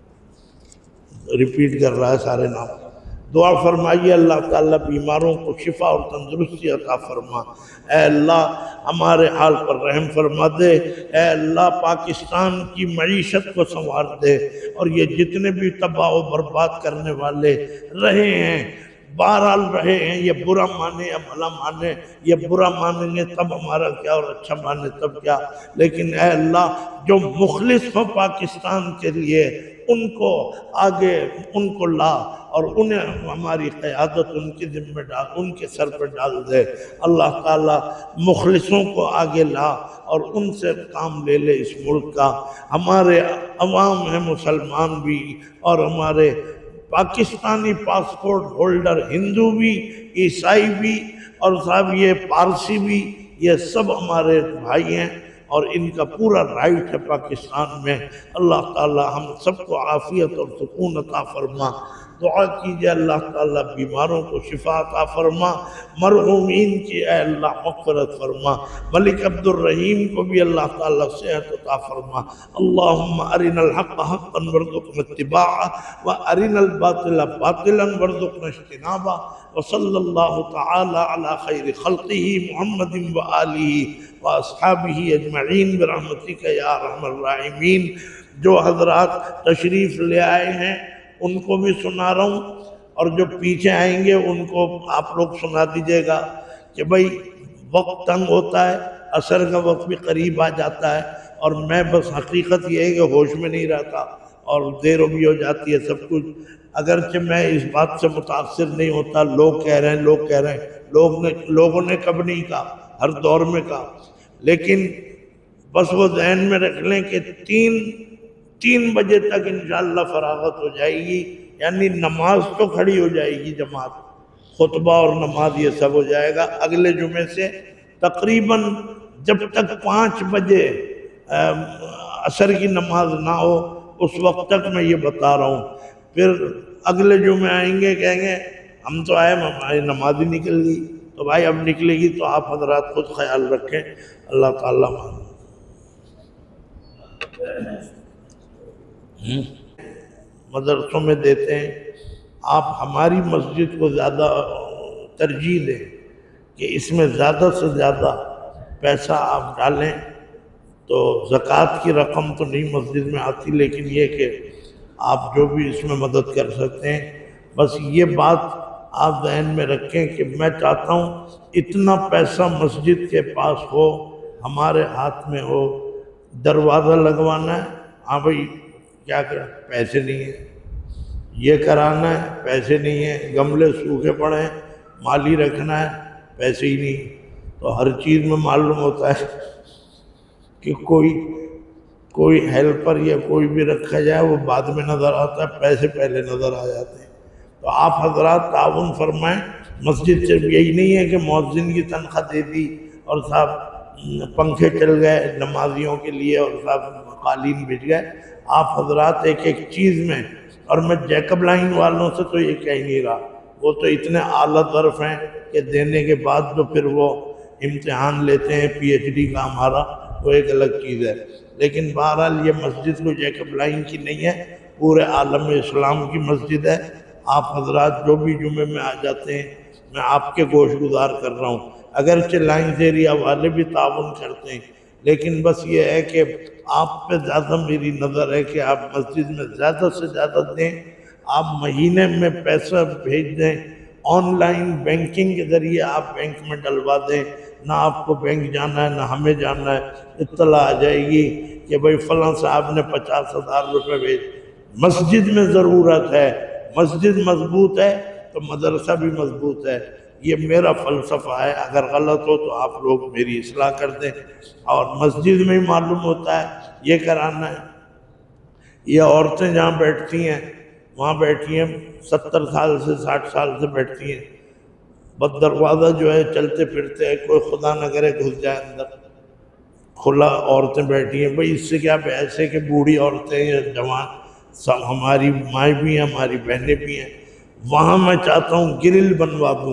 ریپیٹ کر رہا ہے سارے نام. دعا فرمائیے اللہ تعالیٰ بیماروں کو شفا اور تندرستی عطا فرما. اے اللہ ہمارے حال پر رحم فرما دے. اے اللہ پاکستان کی معیشت کو سنوار دے. اور یہ جتنے بھی تباہ و برباد کرنے والے رہے ہیں، بہرحال رہے ہیں، یہ برا مانے یا بھلا مانے، یہ برا مانیں گے تب ہمارا کیا اور اچھا مانے تب کیا. لیکن اے اللہ جو مخلص ہو پاکستان کے لیے ان کو آگے ان کو لا، اور انہیں ہماری قیادت ان کے ذمہ ڈال، ان کے سر پر ڈال دے. اللہ تعالیٰ مخلصوں کو آگے لا اور ان سے کام لے لے اس ملک کا. ہمارے عوام ہیں مسلمان بھی اور ہمارے پاکستانی پاسپورٹ ہولڈر ہندو بھی، عیسائی بھی اور صاحب یہ پارسی بھی، یہ سب ہمارے بھائی ہیں اور ان کا پورا رائٹ ہے پاکستان میں. اللہ تعالی ہم سب کو عافیت اور سکون عطا فرما. دعا کیجئے اللہ تعالیٰ بیماروں کو شفا عطا فرما، مرحومین کی اے اللہ مغفرت فرما، ملک عبد الرحیم کو بھی اللہ تعالیٰ صحت عطا فرما۔ اللہم ارنا الحق حقا وارزقنا اتباعہ وارنا الباطل باطلا وارزقنا اجتنابہ، وصلی اللہ تعالی علی خیر خلقہ محمد وآلہ واصحابہ اجمعین برحمتک یا ارحم الراحمین۔ جو حضرات تشریف لے آئے ہیں ان کو بھی سنا رہا ہوں، اور جو پیچھے آئیں گے ان کو آپ لوگ سنا دیجئے گا کہ بھئی وقت تنگ ہوتا ہے، عصر کا وقت بھی قریب آ جاتا ہے، اور میں بس حقیقت یہ ہے کہ ہوش میں نہیں رہتا اور دیر بھی ہو جاتی ہے سب کچھ، اگرچہ میں اس بات سے متاثر نہیں ہوتا، لوگ کہہ رہے ہیں لوگ کہہ رہے ہیں لوگ نے لوگوں نے کب نہیں کہا، ہر دور میں کہا، لیکن بس وہ ذہن میں رکھ لیں کہ تین تین بجے تک انشاءاللہ فراغت ہو جائے گی، یعنی نماز تو کھڑی ہو جائے گی، جماعت خطبہ اور نماز یہ سب ہو جائے گا اگلے جمعے سے تقریباً جب تک پانچ بجے عصر کی نماز نہ ہو اس وقت تک میں یہ بتا رہا ہوں۔ پھر اگلے جمعے آئیں گے کہیں گے ہم تو آئے ہماری نماز ہی نکل گئی، تو بھائی اب نکلے گی تو آپ حضرات خود خیال رکھیں، اللہ تعالیٰ مان۔ مدرسوں میں دیتے ہیں، آپ ہماری مسجد کو زیادہ ترجیح دیں کہ اس میں زیادہ سے زیادہ پیسہ آپ ڈالیں، تو زکوٰۃ کی رقم تو نہیں مسجد میں آتی، لیکن یہ کہ آپ جو بھی اس میں مدد کر سکتے ہیں، بس یہ بات آپ ذہن میں رکھیں کہ میں چاہتا ہوں اتنا پیسہ مسجد کے پاس ہو، ہمارے ہاتھ میں ہو، دروازہ لگوانا ہے، ہاں بھائی کیا کر پیسے نہیں ہیں، یہ کرانا ہے پیسے نہیں ہیں، گملے سوکھے پڑے ہیں مالی رکھنا ہے پیسے ہی نہیں، تو ہر چیز میں معلوم ہوتا ہے کہ کوئی کوئی ہیلپر یا کوئی بھی رکھا جائے وہ بعد میں نظر آتا ہے، پیسے پہلے نظر آ جاتے ہیں۔ تو آپ حضرات تعاون فرمائیں، مسجد صرف یہی نہیں ہے کہ مؤذن کی تنخواہ دے دی اور صاحب پنکھے چل گئے نمازیوں کے لیے اور صاحب قالین بچ گئے، آپ حضرات ایک ایک چیز میں، اور میں جیکب لائن والوں سے تو یہ کہہ نہیں رہا، وہ تو اتنے اعلیٰ ظرف ہیں کہ دینے کے بعد جو پھر وہ امتحان لیتے ہیں پی ایچ ڈی کا ہمارا، وہ ایک الگ چیز ہے، لیکن بہرحال یہ مسجد کو جیکب لائن کی نہیں ہے، پورے عالم اسلام کی مسجد ہے۔ آپ حضرات جو بھی جمعے میں آ جاتے ہیں میں آپ کے گوش گزار کر رہا ہوں، اگرچہ لائنز ایریا والے بھی تعاون کرتے ہیں، لیکن بس یہ ہے کہ آپ پہ زیادہ میری نظر ہے کہ آپ مسجد میں زیادہ سے زیادہ دیں، آپ مہینے میں پیسہ بھیج دیں، آن لائن بینکنگ کے ذریعے آپ بینک میں ڈلوا دیں، نہ آپ کو بینک جانا ہے نہ ہمیں جانا ہے، اطلاع آ جائے گی کہ بھئی فلاں صاحب نے پچاس ہزار روپے بھیج۔ مسجد میں ضرورت ہے، مسجد مضبوط ہے تو مدرسہ بھی مضبوط ہے، یہ میرا فلسفہ ہے، اگر غلط ہو تو آپ لوگ میری اصلاح کر دیں، اور مسجد میں ہی معلوم ہوتا ہے یہ کرانا ہے۔ یہ عورتیں جہاں بیٹھتی ہیں وہاں بیٹھی ہیں ستر سال سے ساٹھ سال سے بیٹھتی ہیں، بس دروازہ جو ہے چلتے پھرتے ہیں، کوئی خدا نہ کرے گھس جائے اندر، کھلا عورتیں بیٹھی ہیں، بھئی اس سے کیا ایسے کہ بوڑھی عورتیں یا جوان سب ہماری مائیں بھی ہیں ہماری بہنیں بھی ہیں، وہاں میں چاہتا ہوں گرل بنوا دوں،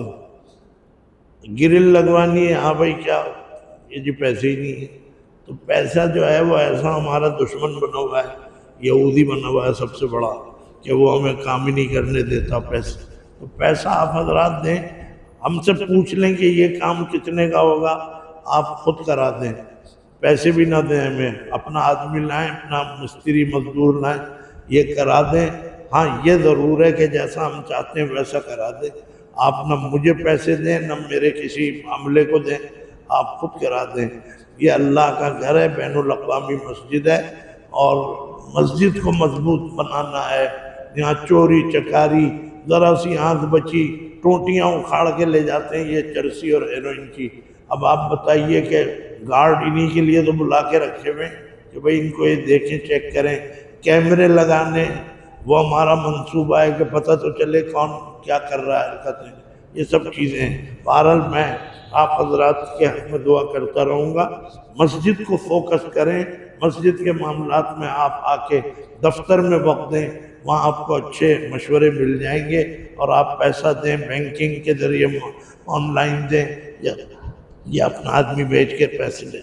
گرل لگوانی ہے، ہاں بھائی کیا یہ جی پیسے ہی نہیں ہے، تو پیسہ جو ہے وہ ایسا ہمارا دشمن بنا ہوا ہے، یہودی بنا ہوا ہے سب سے بڑا، کہ وہ ہمیں کام ہی نہیں کرنے دیتا پیسہ، تو پیسہ آپ حضرات دیں، ہم سے پوچھ لیں کہ یہ کام کتنے کا ہوگا، آپ خود کرا دیں، پیسے بھی نہ دیں ہمیں، اپنا آدمی لائیں، اپنا مستری مزدور لائیں، یہ کرا دیں، ہاں یہ ضرور ہے کہ جیسا ہم چاہتے ہیں ویسا کرا دیں، آپ نہ مجھے پیسے دیں نہ میرے کسی عملے کو دیں، آپ خود کرا دیں، یہ اللہ کا گھر ہے، بین الاقوامی مسجد ہے، اور مسجد کو مضبوط بنانا ہے، یہاں چوری چکاری ذرا سی آنکھ بچی ٹوٹیاں اکھاڑ کے لے جاتے ہیں یہ چرسی اور ہیروئن کی، اب آپ بتائیے کہ گارڈ انہی کے لیے تو بلا کے رکھے ہوئے کہ بھئی ان کو یہ دیکھیں چیک کریں، کیمرے لگانے وہ ہمارا منصوبہ ہے کہ پتہ تو چلے کون کیا کر رہا ہے حرکتیں، یہ سب چیزیں ہیں۔ بہرحال میں آپ حضرات کے حق میں دعا کرتا رہوں گا، مسجد کو فوکس کریں، مسجد کے معاملات میں آپ آ کے دفتر میں وقت دیں، वहाँ आपको अच्छे मशवरे मिल जाएंगे और आप पैसा दें बैंकिंग के ज़रिए, ऑनलाइन दें या, या अपना आदमी भेज के पैसे लें।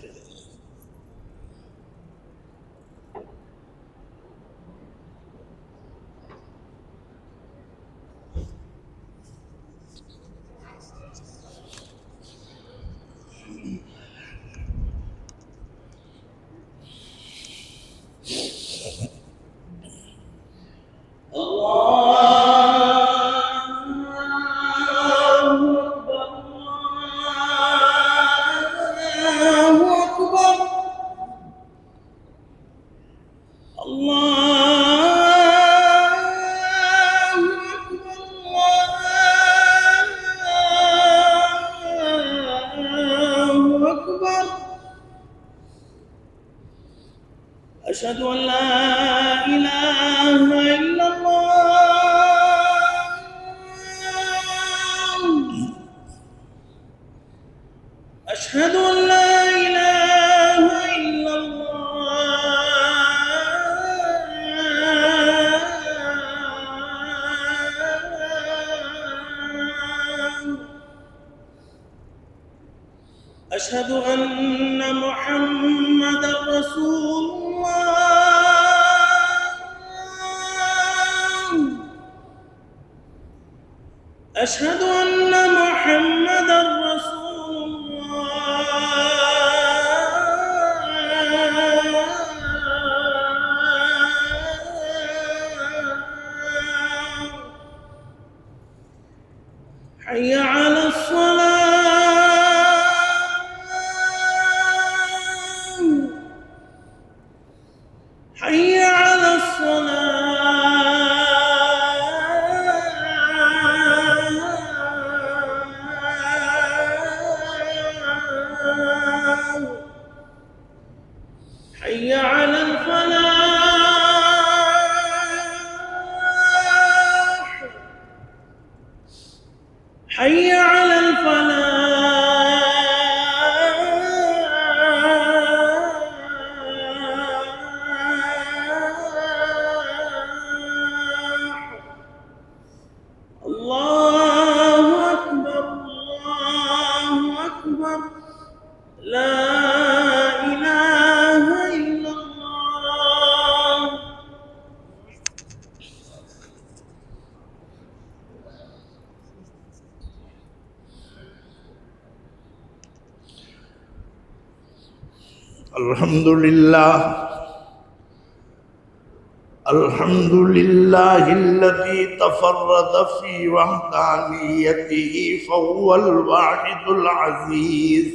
أشهد أن لا إله إلا الله أشهد أن لا إله إلا الله أشهد أن محمدا رسول أشهد أن محمدا رسول الله حي على الصلاة حي على الصلاة حي على الفلاح حي على الفلاح الله أكبر الله أكبر لا إله إلا الله الحمد لله الحمد لله الذي تفرد في وحدانيته فهو الواحد العزيز،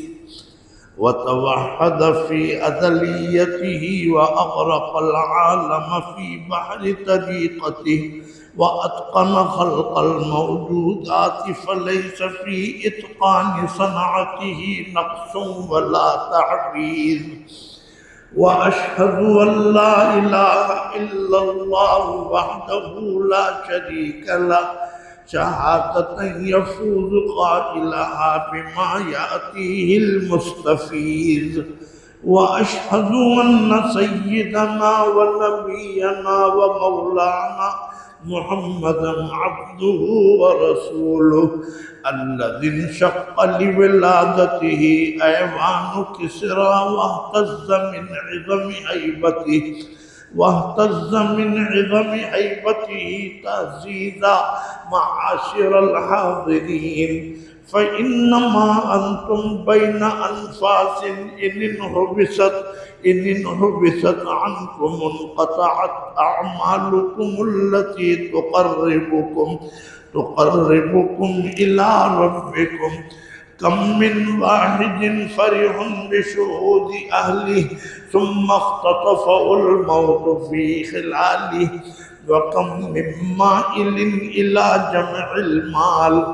وتوحد في أزليته وأغرق العالم في بحر طريقته، وأتقن خلق الموجودات فليس في إتقان صنعته نقص ولا تعجيز. وأشهد أن لا إله إلا الله وحده لا شريك له شهادة يفوز قائلها بما يأتيه المستفيض. وأشهد أن سيدنا ونبينا ومولانا محمدا عبده ورسوله الذي انشق لولادته أيوان كسرى واهتز من عظم هيبته واهتز من عظم هيبته تهزيزا معاشر الحاضرين، فإنما أنتم بين أنفاس إن انحبست إن انحبست عنكم انقطعت أعمالكم التي تقربكم تقربكم إلى ربكم. كم من واحد فرح بشهود أهله ثم اختطفه الموت في خلاله، وكم من مائل إلى جمع المال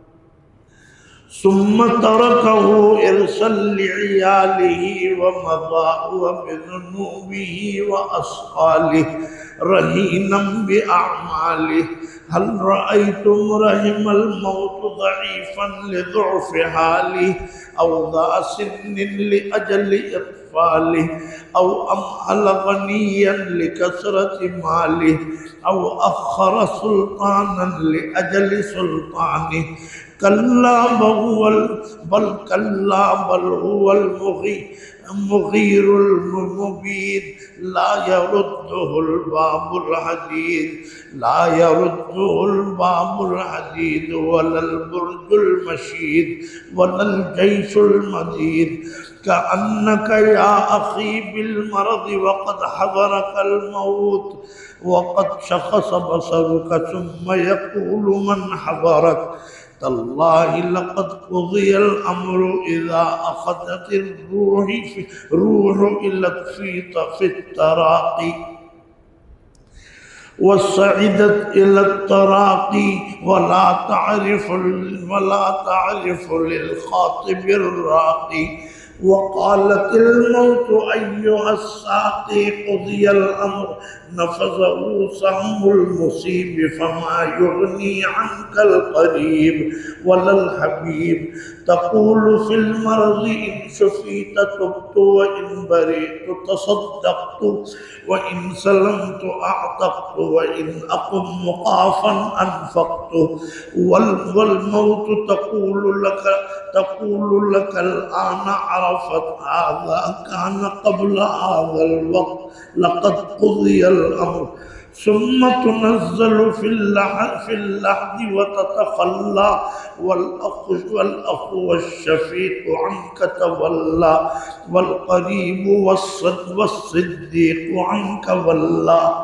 ثم تركه إرثا لعياله ومضى بذنوبه وأصقاله. رهينا بأعماله. هل رأيتم رحم الموت ضعيفا لضعف حاله، أو ذا سن لأجل إطفاله، أو أمهل غنيا لكثرة ماله، أو أخر سلطانا لأجل سلطانه؟ كلا بل هو بل كلا بل هو المغي المغير المبين. لا يرده الباب الحديد لا يرده الباب الحديد ولا البرج المشيد ولا الجيش المديد. كأنك يا أخي بالمرض وقد حضرك الموت، وقد شخص بصرك ثم يقول من حضرك: تالله لقد قضي الأمر إذا أخذت الروح في روح إلى في التراقي وصعدت إلى التراقي، ولا تعرف ولا تعرف للخاطب الراقي. وقالت الموت: أيها الساقي قضي الأمر، نفذه سهم المصيب، فما يغني عنك القريب ولا الحبيب. تقول في المرض: إن شفيت تبت، وإن برئت تصدقت، وإن سلمت أعتقت، وإن أقم مقافا أنفقت. والموت تقول لك تقول لك الآن عرفت هذا كان قبل هذا الوقت، لقد قضي الأمر. ثم تنزل في اللحد, في اللحد وتتخلى، والأخ, والأخ والشفيق عنك تولى، والقريب والصديق عنك ولى.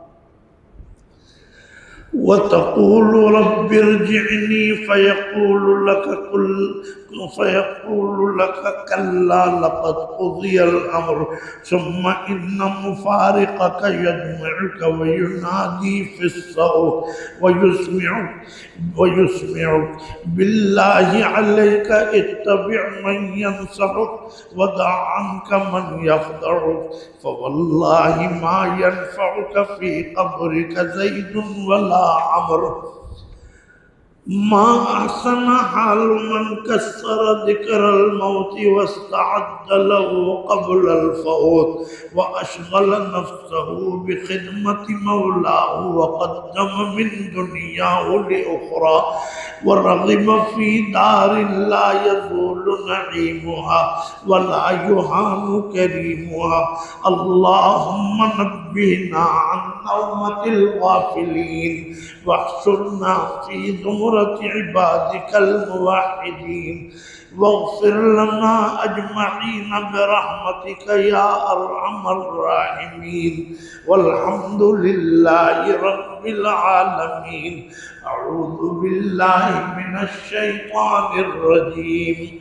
وتقول: رب ارجعني، فيقول لك كل فيقول لك: كلا لقد قضي الأمر. ثم إن مفارقك يجمعك وينادي في الصوت ويسمعك ويسمعك بالله عليك اتبع من ينصحك، ودع عنك من يخدعك، فوالله ما ينفعك في قبرك زيد ولا عمرو. ما أحسن حال من كسر ذكر الموت واستعد له قبل الفوت، وأشغل نفسه بخدمة مولاه، وقدم من دنياه لأخرى، ورغب في دار لا يزول نعيمها ولا يهان كريمها. اللهم نبهنا عن نومة الغافلين، واحشرنا في زمرة عبادك الموحدين، واغفر لنا أجمعين برحمتك يا أرحم الراحمين. والحمد لله رب العالمين. أعوذ بالله من الشيطان الرجيم.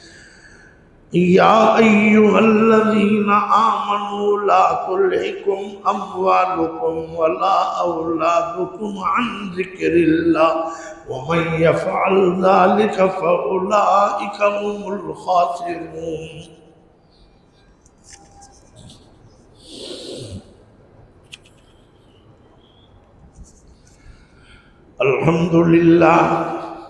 يا أيها الذين آمنوا لا تلهكم أموالكم ولا أولادكم عن ذكر الله، ومن يفعل ذلك فأولئك هم الخاسرون. الحمد لله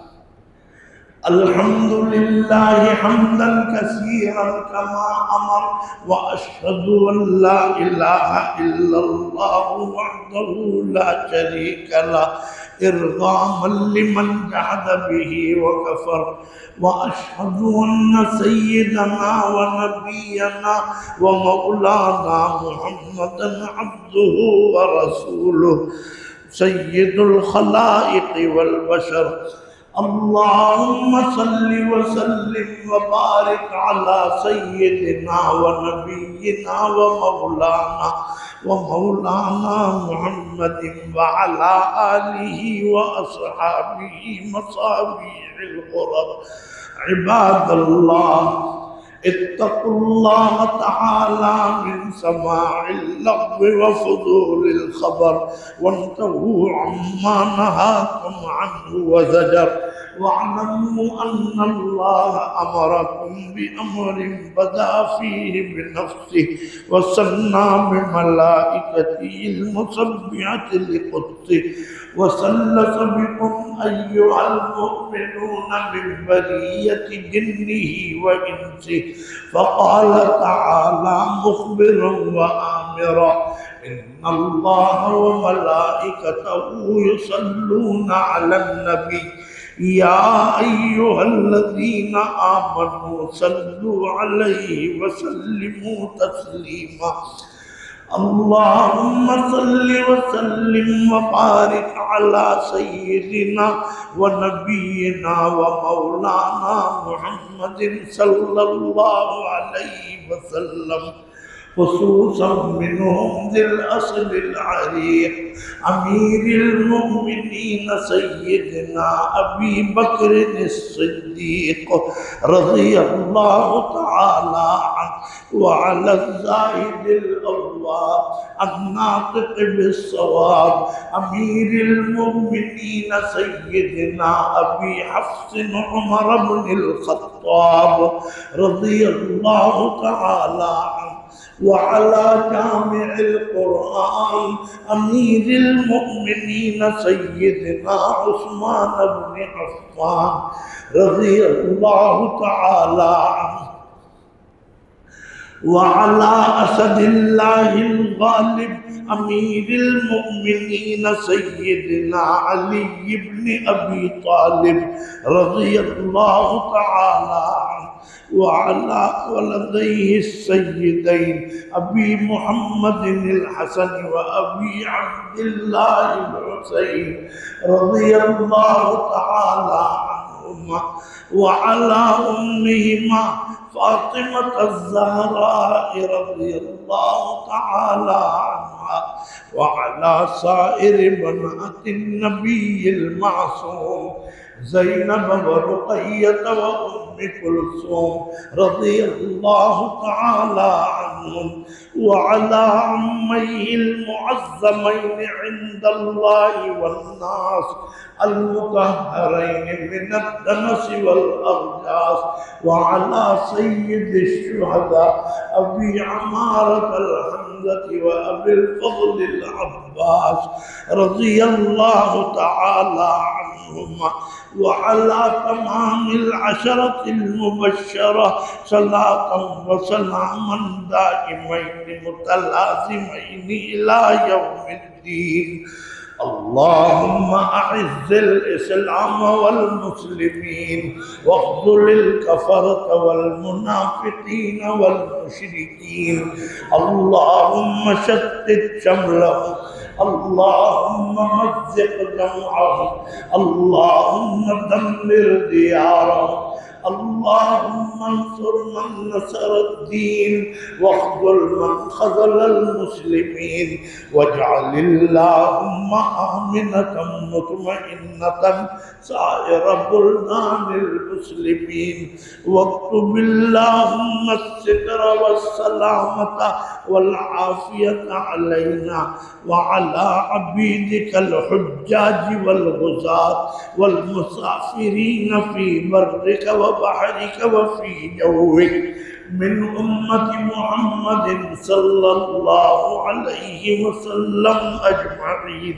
الحمد لله حمدا كثيرا كما أمر، وأشهد أن لا إله إلا الله وحده لا شريك له إرغاما لمن جحد به وكفر. وأشهد أن سيدنا ونبينا ومولانا محمدا عبده ورسوله سيد الخلائق والبشر. اللهم صل وسلم وبارك على سيدنا ونبينا ومولانا ومولانا محمد وعلى آله وأصحابه مصابيح الغرر. عباد الله، اتقوا الله تعالى من سماع اللغو وفضول الخبر، وانتهوا عما نهاكم عنه وزجر. واعلموا أن الله أمركم بأمر بدأ فيه بنفسه وثنى بملائكته المسبحة لقدسه وثلث بكم أيها المؤمنون من برية جنه وإنسه فقال تعالى مخبرا وآمرا إن الله وملائكته يصلون على النبي يا أيها الذين آمنوا صلوا عليه وسلموا تسليما اللهم صل وسلم وبارك على سيدنا ونبينا ومولانا محمد صلى الله عليه وسلم خصوصا منهم ذي الأصل العريق أمير المؤمنين سيدنا أبي بكر الصديق رضي الله تعالى عنه وعلى الزاهد الأواب الناطق بالصواب أمير المؤمنين سيدنا أبي حفص عمر بن الخطاب رضي الله تعالى عنه وعلى جامع القرآن أمير المؤمنين سيدنا عثمان بن عفان رضي الله تعالى عنه وعلى أسد الله الغالب أمير المؤمنين سيدنا علي بن أبي طالب رضي الله تعالى عنه وعلى ولديه السيدين أبي محمد الحسن وأبي عبد الله الحسين رضي الله تعالى عنهما وعلى أمهما فاطمة الزهراء رضي الله تعالى عنها وعلى سائر بنات النبي المعصوم زينب ورقية وأم كلثوم رضي الله تعالى عنهم وعلى عميه المعظمين عند الله والناس المطهرين من الدنس والأرجاس وعلى سيد الشهداء أبي عمارة الحمزة وأبي الفضل العباس رضي الله تعالى عنهما وعلى تمام العشرة المبشرة صلاة وسلاما دائمين متلازمين إلى يوم الدين اللهم أعز الإسلام والمسلمين واخذل الكفرة والمنافقين والمشركين اللهم شتت شملهم اللهم مزق جمعهم اللهم دمر ديارهم اللهم انصر من نصر الدين واخذل من خذل المسلمين واجعل اللهم آمنة مطمئنة سائر بلدان المسلمين واكتب اللهم الستر والسلامة والعافية علينا وعلى عبيدك الحجاج والغزاة والمسافرين في برك وبحرك وفي جوك من أمة محمد صلى الله عليه وسلم أجمعين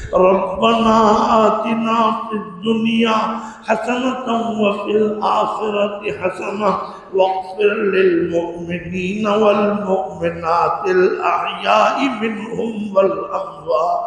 ربنا آتنا في الدنيا حسنة وفي الآخرة حسنة واغفر للمؤمنين والمؤمنات الأحياء منهم والأموات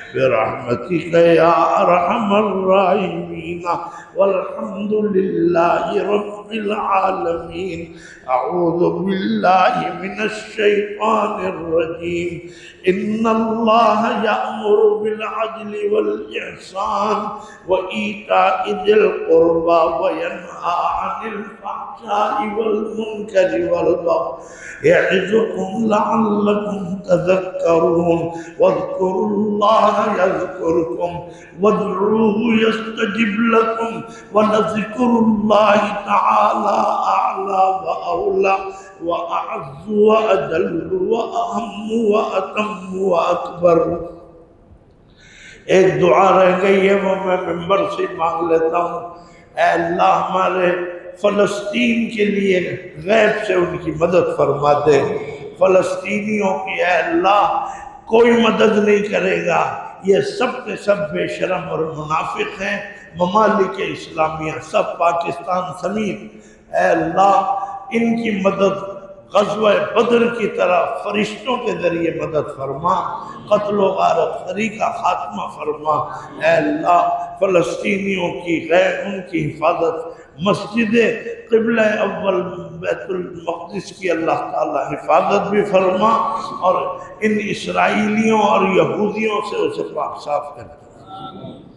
برحمتك يا أرحم الراحمين والحمد لله رب العالمين أعوذ بالله من الشيطان الرجيم إن الله يأمر بالعدل والإحسان وإيتاء ذي القربى وينهى عن الفحشاء والمنكر والبغي يعظكم لعلكم تذكرون واذكروا الله يذكركم وادعوه يستجب لكم ولذكر الله تعالى أعلى وأولى وأعز وأجل وأهم وأتم وأكبر ایک دعا رہ گئی ہے وہ میں منبر سے مانگ لیتا ہوں اے اللہ ہمارے فلسطین کے لیے غیب سے ان کی مدد فرما دے، فلسطینیوں کی اے اللہ کوئی مدد نہیں کرے گا، یہ سب کے سب بے شرم اور منافق ہیں، ممالک اسلامیہ سب پاکستان سمیت اے اللہ ان کی مدد غزوہ بدر کی طرح فرشتوں کے ذریعے مدد فرما، قتل و غارت خری کا خاتمہ فرما اے اللہ، فلسطینیوں کی غیر ان کی حفاظت، مسجد قبلہ اول بیت المقدس کی اللہ تعالی حفاظت بھی فرما، اور ان اسرائیلیوں اور یہودیوں سے اسے پاک صاف کر دے۔